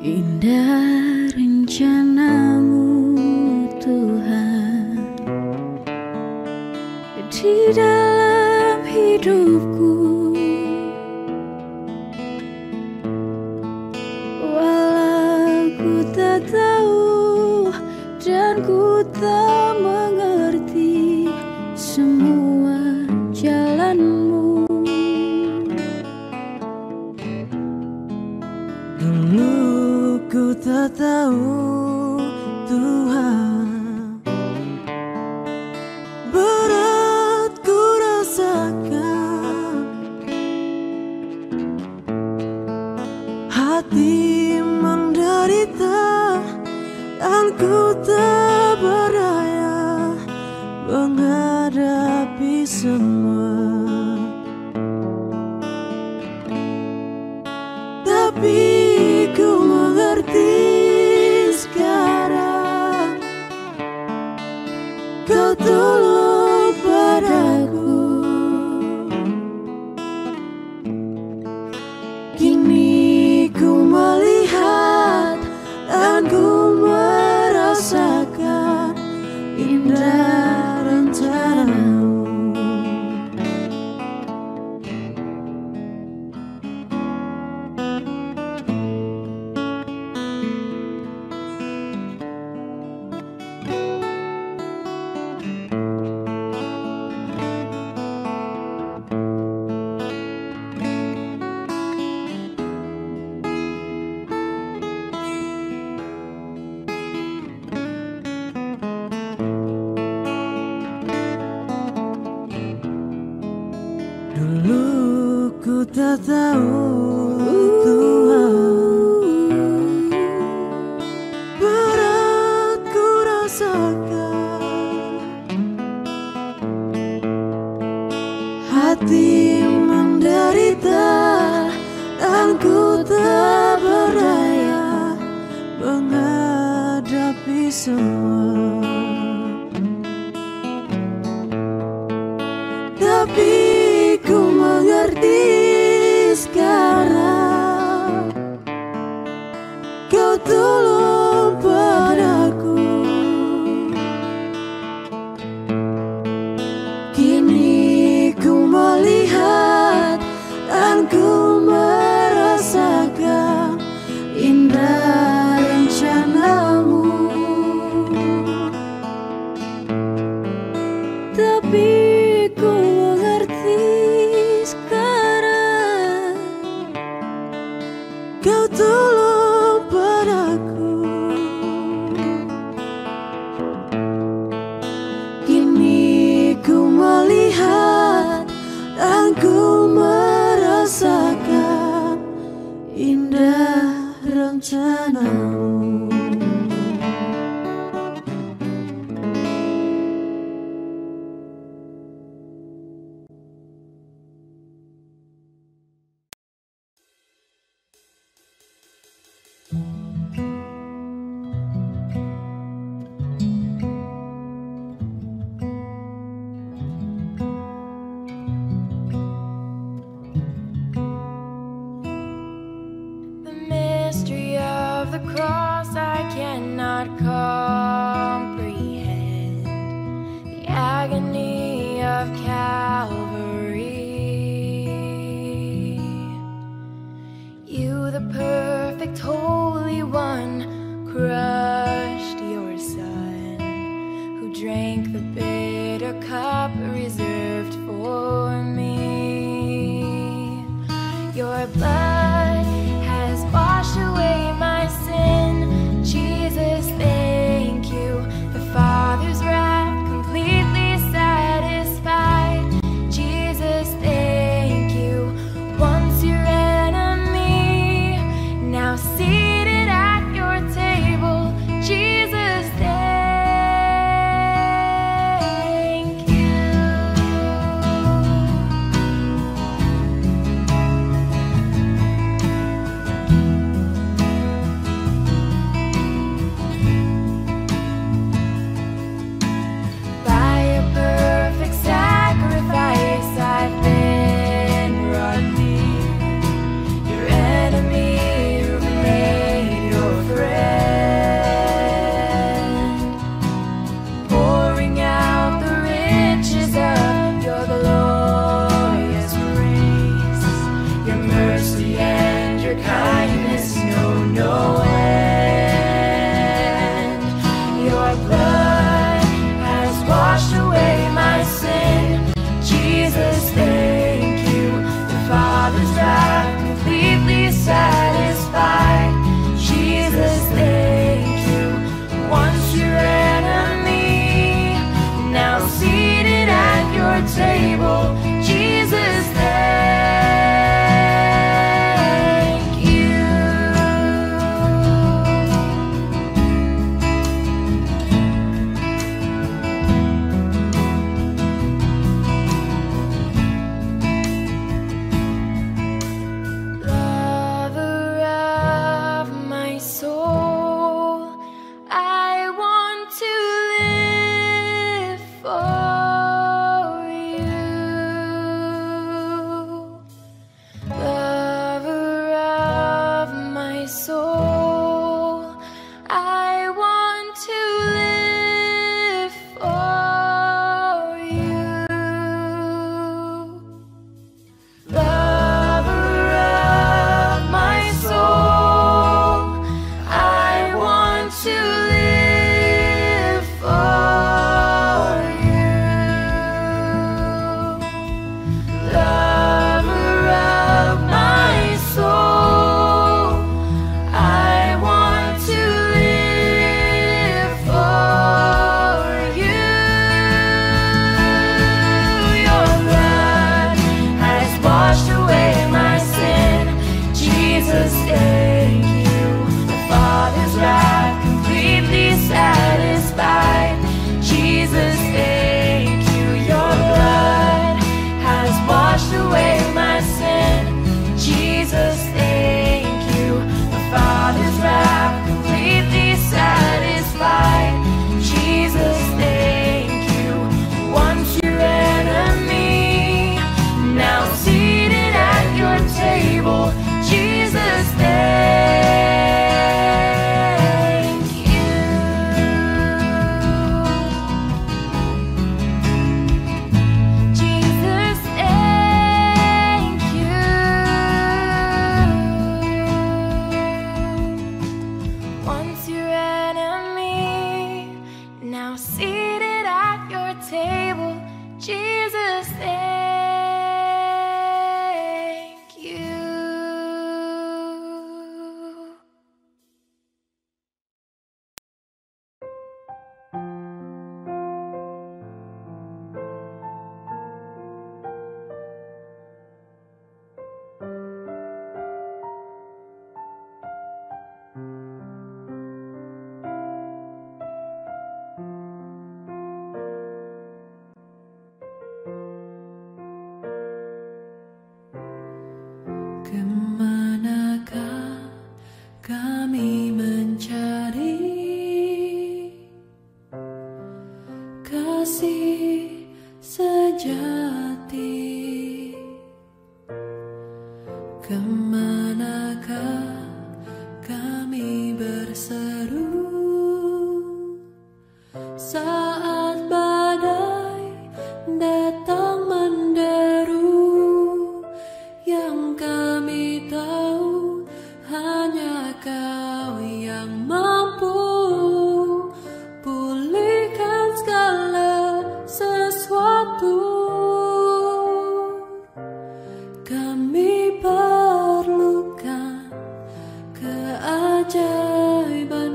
Indah rencanamu Tuhan di dalam hidupku, walau ku tak tahu dan ku tak mengerti semua jalanmu. Dulu ku tak tahu Tuhan, berat ku rasakan, hati menderita dan ku tak berdaya menghadapi semua. Tapi ku mengerti sekarang, kau tolong padaku. Kini ku melihat dan ku merasakan indah rencanamu. Dulu ku tak tahu Tuhan, berat ku rasakan, hati menderita dan ku tak berdaya menghadapi semua. Tapi ku mengerti sekarang, kau tolong padaku. Kini ku melihat dan ku merasakan indah rencanamu. Tapi ku sekarang, kau tolong padaku. Kini ku melihat dan ku merasakan indah rencanamu. The cross I cannot comprehend, the agony of Calvary. You, the perfect Holy One, crushed your Son, who drank the bitter cup reserved for me. Your blood has washed away my sin. Jesus, thank you. The Father's wrath completely satisfied. Jesus, thank you. Once your enemy, now seated at your table. Jesus, thank you. Father's wrath completely satisfied. Jesus, thank you. Once your enemy, now seated at your table. Jesus, thank you. Lover of my soul, I want to live for you. Lover of my soul, I want to live for you. Lover of my soul, I want to live for you. Lover of my soul, I want to live for you. Your blood has washed away my sin. Jesus, thank you. The Father's wrath completely satisfied. Jesus, thank you. Your blood has washed away my sin. Jesus, thank you. The Father's wrath completely satisfied. Jesus, thank you. Once your enemy, now seated at your table. Jesus, thank you. Jesus, thank you. Once your enemy, now seated at your table. Jesus, thank you. Kemanakah kami mencari kasih sejati? Kemanakah kami berseru saat badai datang menderu? Yang kami tahu hanya Kau yang mampu pulihkan segala sesuatu. Kami perlukan keajaiban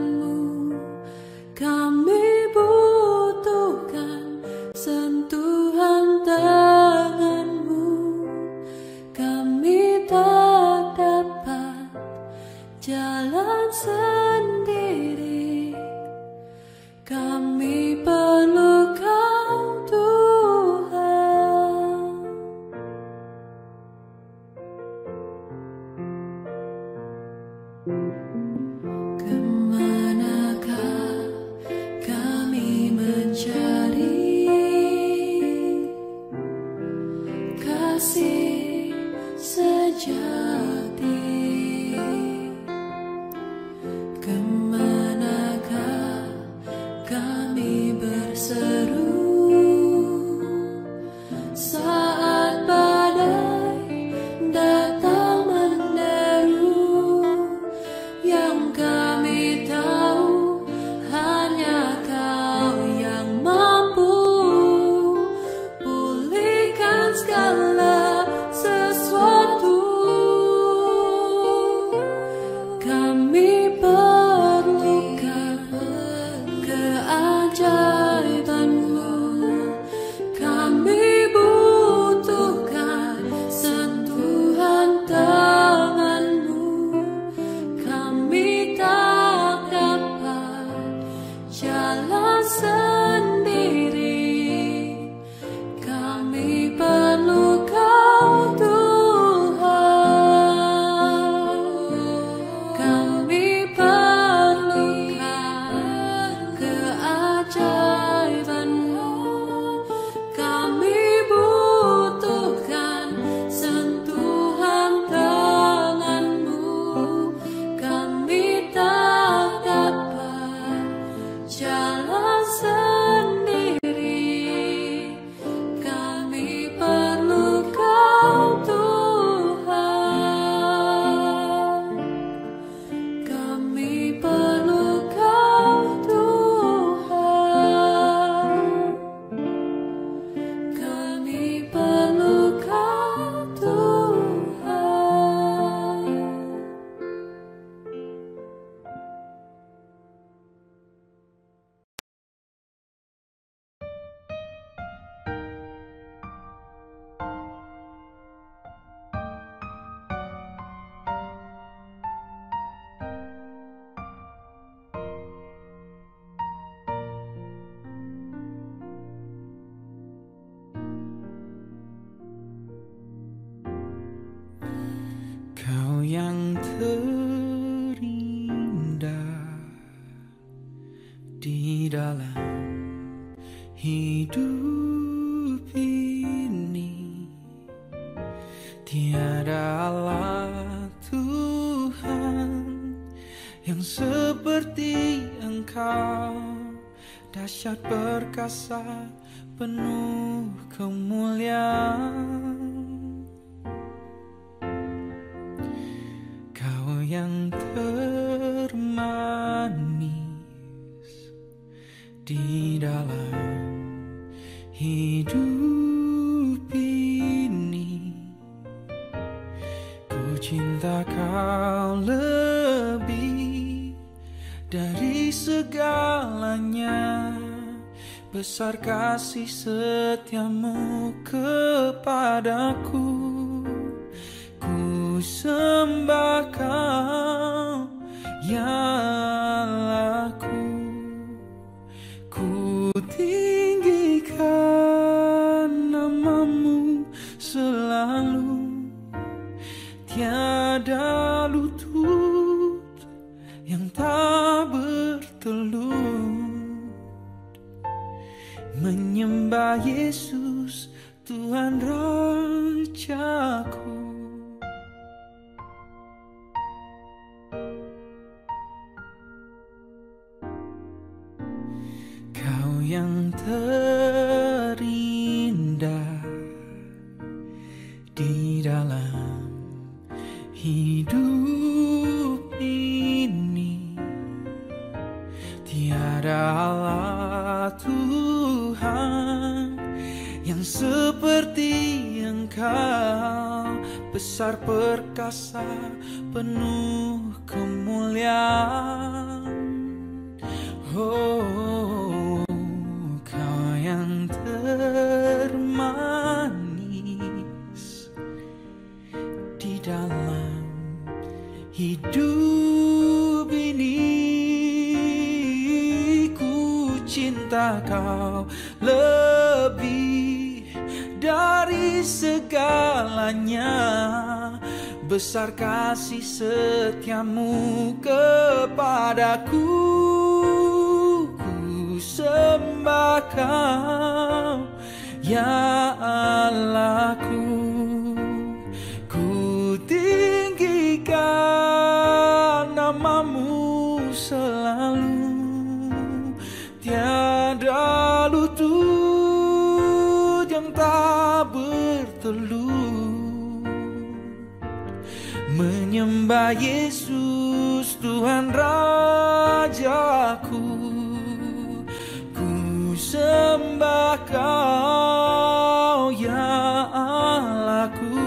Kau yang terindah di dalam hidup ini. Tiada Allah Tuhan yang seperti Engkau, dahsyat perkasa penuh kemuliaan. Kau yang termanis di dalam hidup ini. Ku cinta Kau lebih dari segalanya. Besar kasih setiamu kepadaku. Ku sembah Kau, ya Allahku. Ku tinggikan namamu selalu. Tiada lutut yang tak bertelut menyembah Yesus, Tuhan Rajaku. Kau yang terindah di dalam hidup ini. Tiada Allah Tuhan yang seperti Engkau, besar perkasa penuh kemuliaan. Oh, Kau yang termanis di dalam hidup ini. Ku cinta Kau lebih dari segalanya. Besar kasih setiamu kepadaku. Ku sembah Kau, ya Allahku. Ku tinggikan namamu selalu. Tiada lutut yang tak bertelut menyembah Yesus, Tuhan Rajaku. Ku sembah Kau, ya Allahku.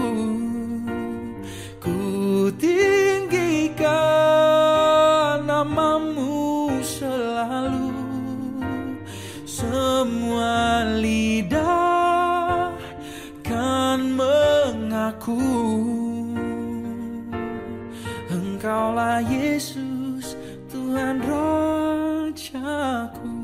Ku tinggikan namamu selalu. Semua lidah kan mengaku Engkaulah Yesus, Tuhan Rajaku.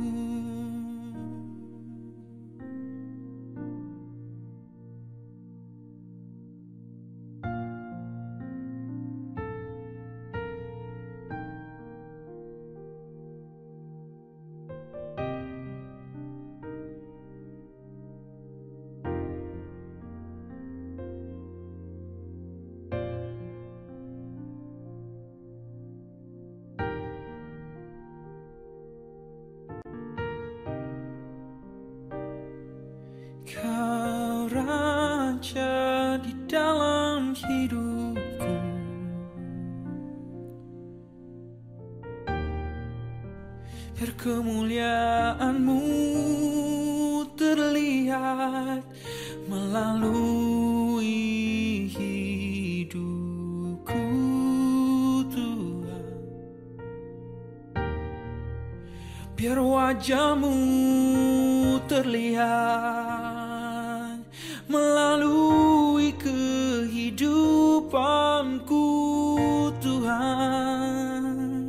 Kau Raja di dalam hidupku. Biar kemuliaan-Mu terlihat melalui hidupku, Tuhan. Biar wajah-Mu terlihat melalui kehidupanku, Tuhan.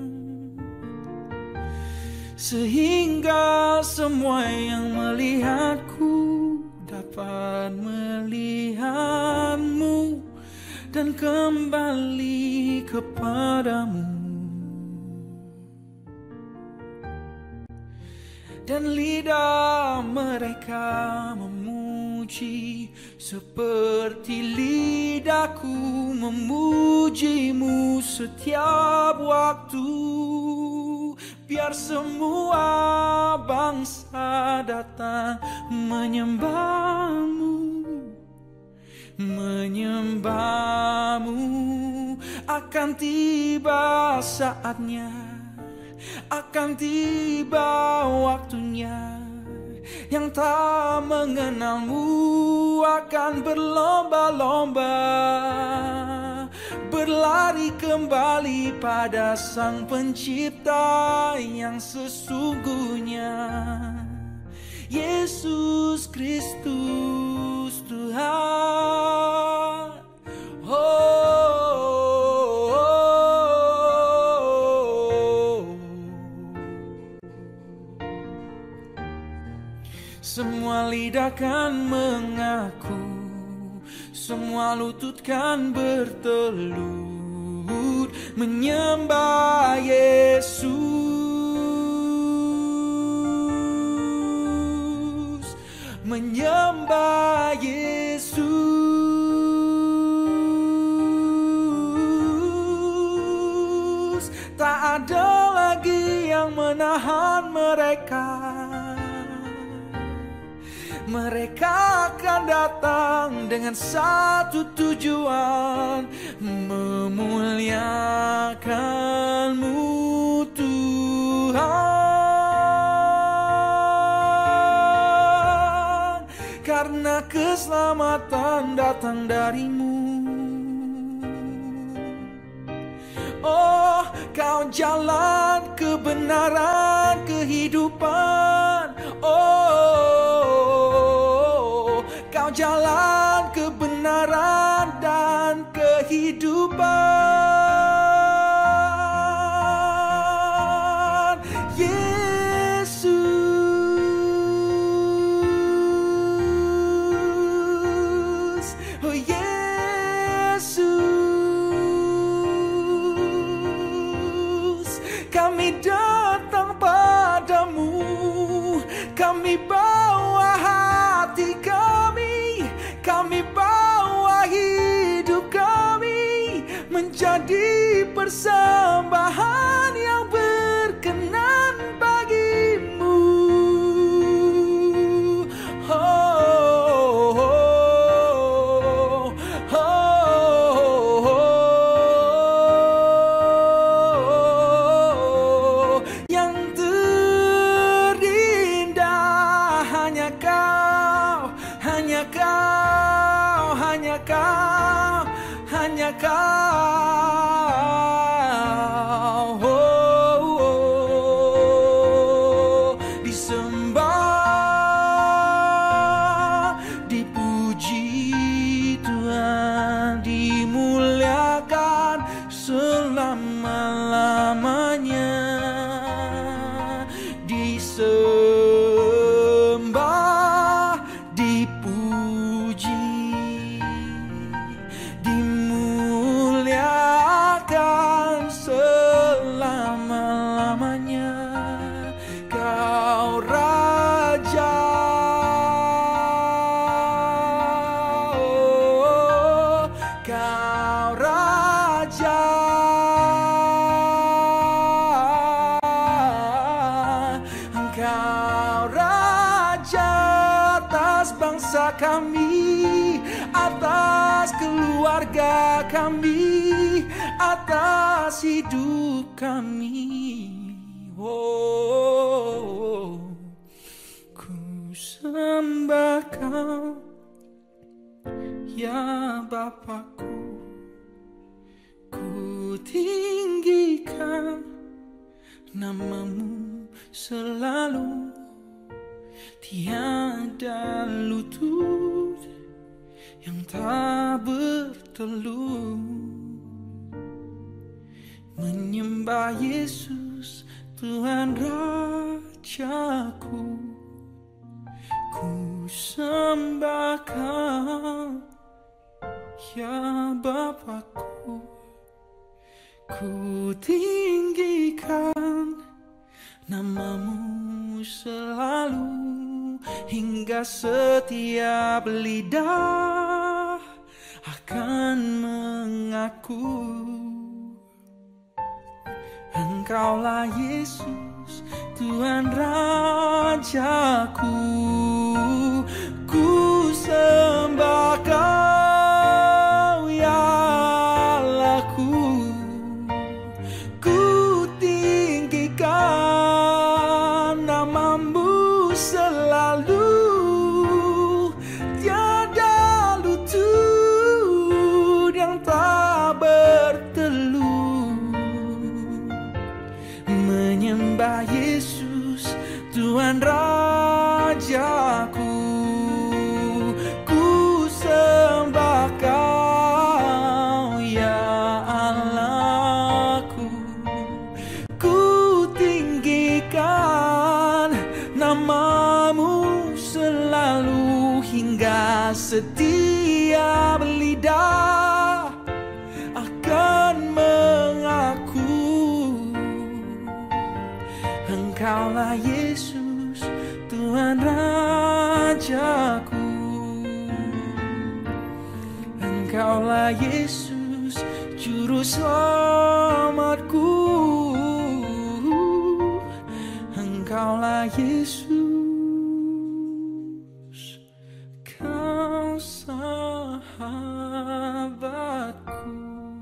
Sehingga semua yang melihatku dapat melihat-Mu dan kembali kepadamu. Dan lidah mereka memuji seperti lidahku memujimu setiap waktu. Biar semua bangsa datang menyembahmu, menyembahmu. Akan tiba saatnya, akan tiba waktunya, yang tak mengenalmu akan berlomba-lomba, berlari kembali pada Sang Pencipta yang sesungguhnya, Yesus Kristus Tuhan. Semua lidah kan mengaku, semua lutut kan bertelut menyembah Yesus, menyembah Yesus. Tak ada lagi yang menahan mereka. Mereka akan datang dengan satu tujuan, memuliakan-Mu Tuhan, karena keselamatan datang dari-Mu. Oh, Kau jalan kebenaran, kehidupan. Oh, Kau jalan kebenaran dan kehidupan. Yesus, oh Yesus, kami datang padamu, kami bawa hati kami, kami bawa hidup kami menjadi persembahan yang berkenan bagi-Mu. Oh, oh, oh, oh, oh. Yang terindah hanya Kau, hanya Kau, hanya Kau, hanya Kau. Oh, oh. Disembah, dipuji Tuhan, dimuliakan selama-lamanya. Disembah, dipuji, dimuliakan selama-lamanya. Kau Raja, oh, Kau Raja, Engkau Raja atas bangsa kami, atas keluarga kami, atas hidup kami. Oh, ku sembah Kau, ya Bapakku, ku tinggikan nama-Mu selalu. Tiada lutut yang tak bertelut menyembah Yesus Tuhan Rajaku. Ku sembah Kau, Ya Bapakku, ku tinggikan namamu selalu, hingga setiap lidah akan mengaku Engkaulah Yesus, Tuhan Rajaku. Ku sembah Kau ya Allahku, ku tinggikan namamu selalu, tiada lutut yang tak bertelut menyembah Yesus, Tuhan Rajaku. Ku sembah Kau ya Allahku, ku tinggikan namamu selalu, hingga setiap lidah akan mengaku Engkaulah Yesus, Tuhan Rajaku. Engkaulah Yesus, Juru Selamatku. Engkaulah Yesus, Kau sahabatku.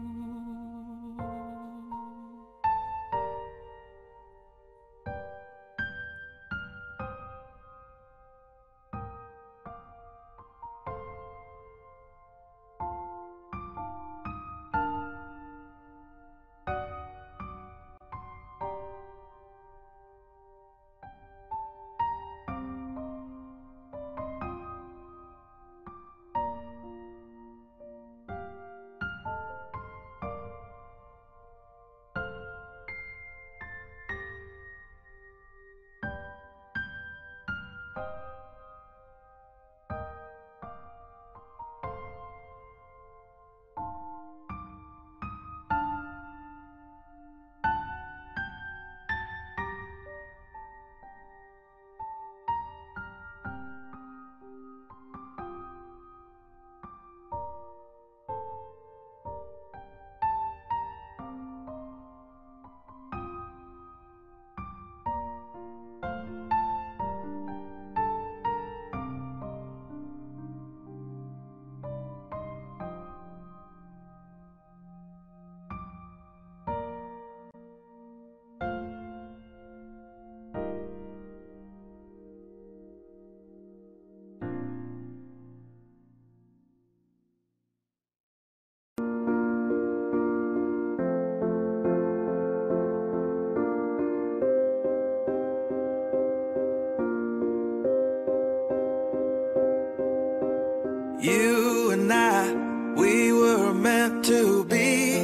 You and I, we were meant to be.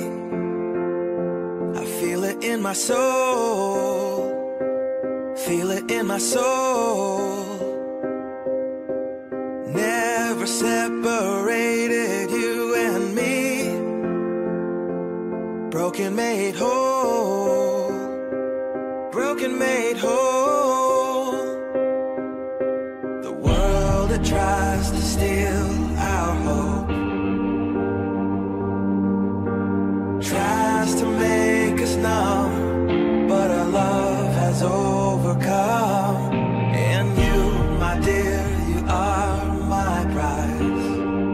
I feel it in my soul, feel it in my soul. Never separated, you and me. Broken made whole, broken made whole. The world that tries to steal our hope tries to make us numb, but our love has overcome. And you, my dear, you are my prize.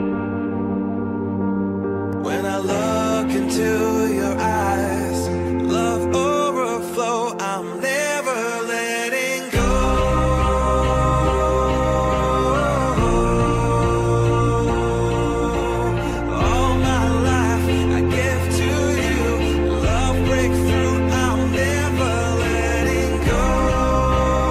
When I look into your eyes, love overflow, I'm never letting go. Go.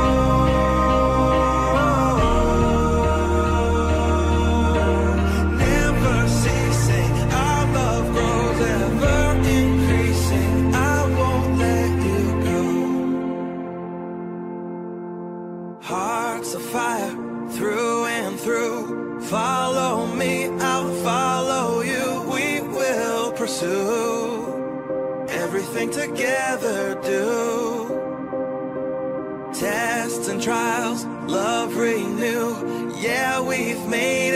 everything together do. Tests and trials, love renew. Yeah, we've made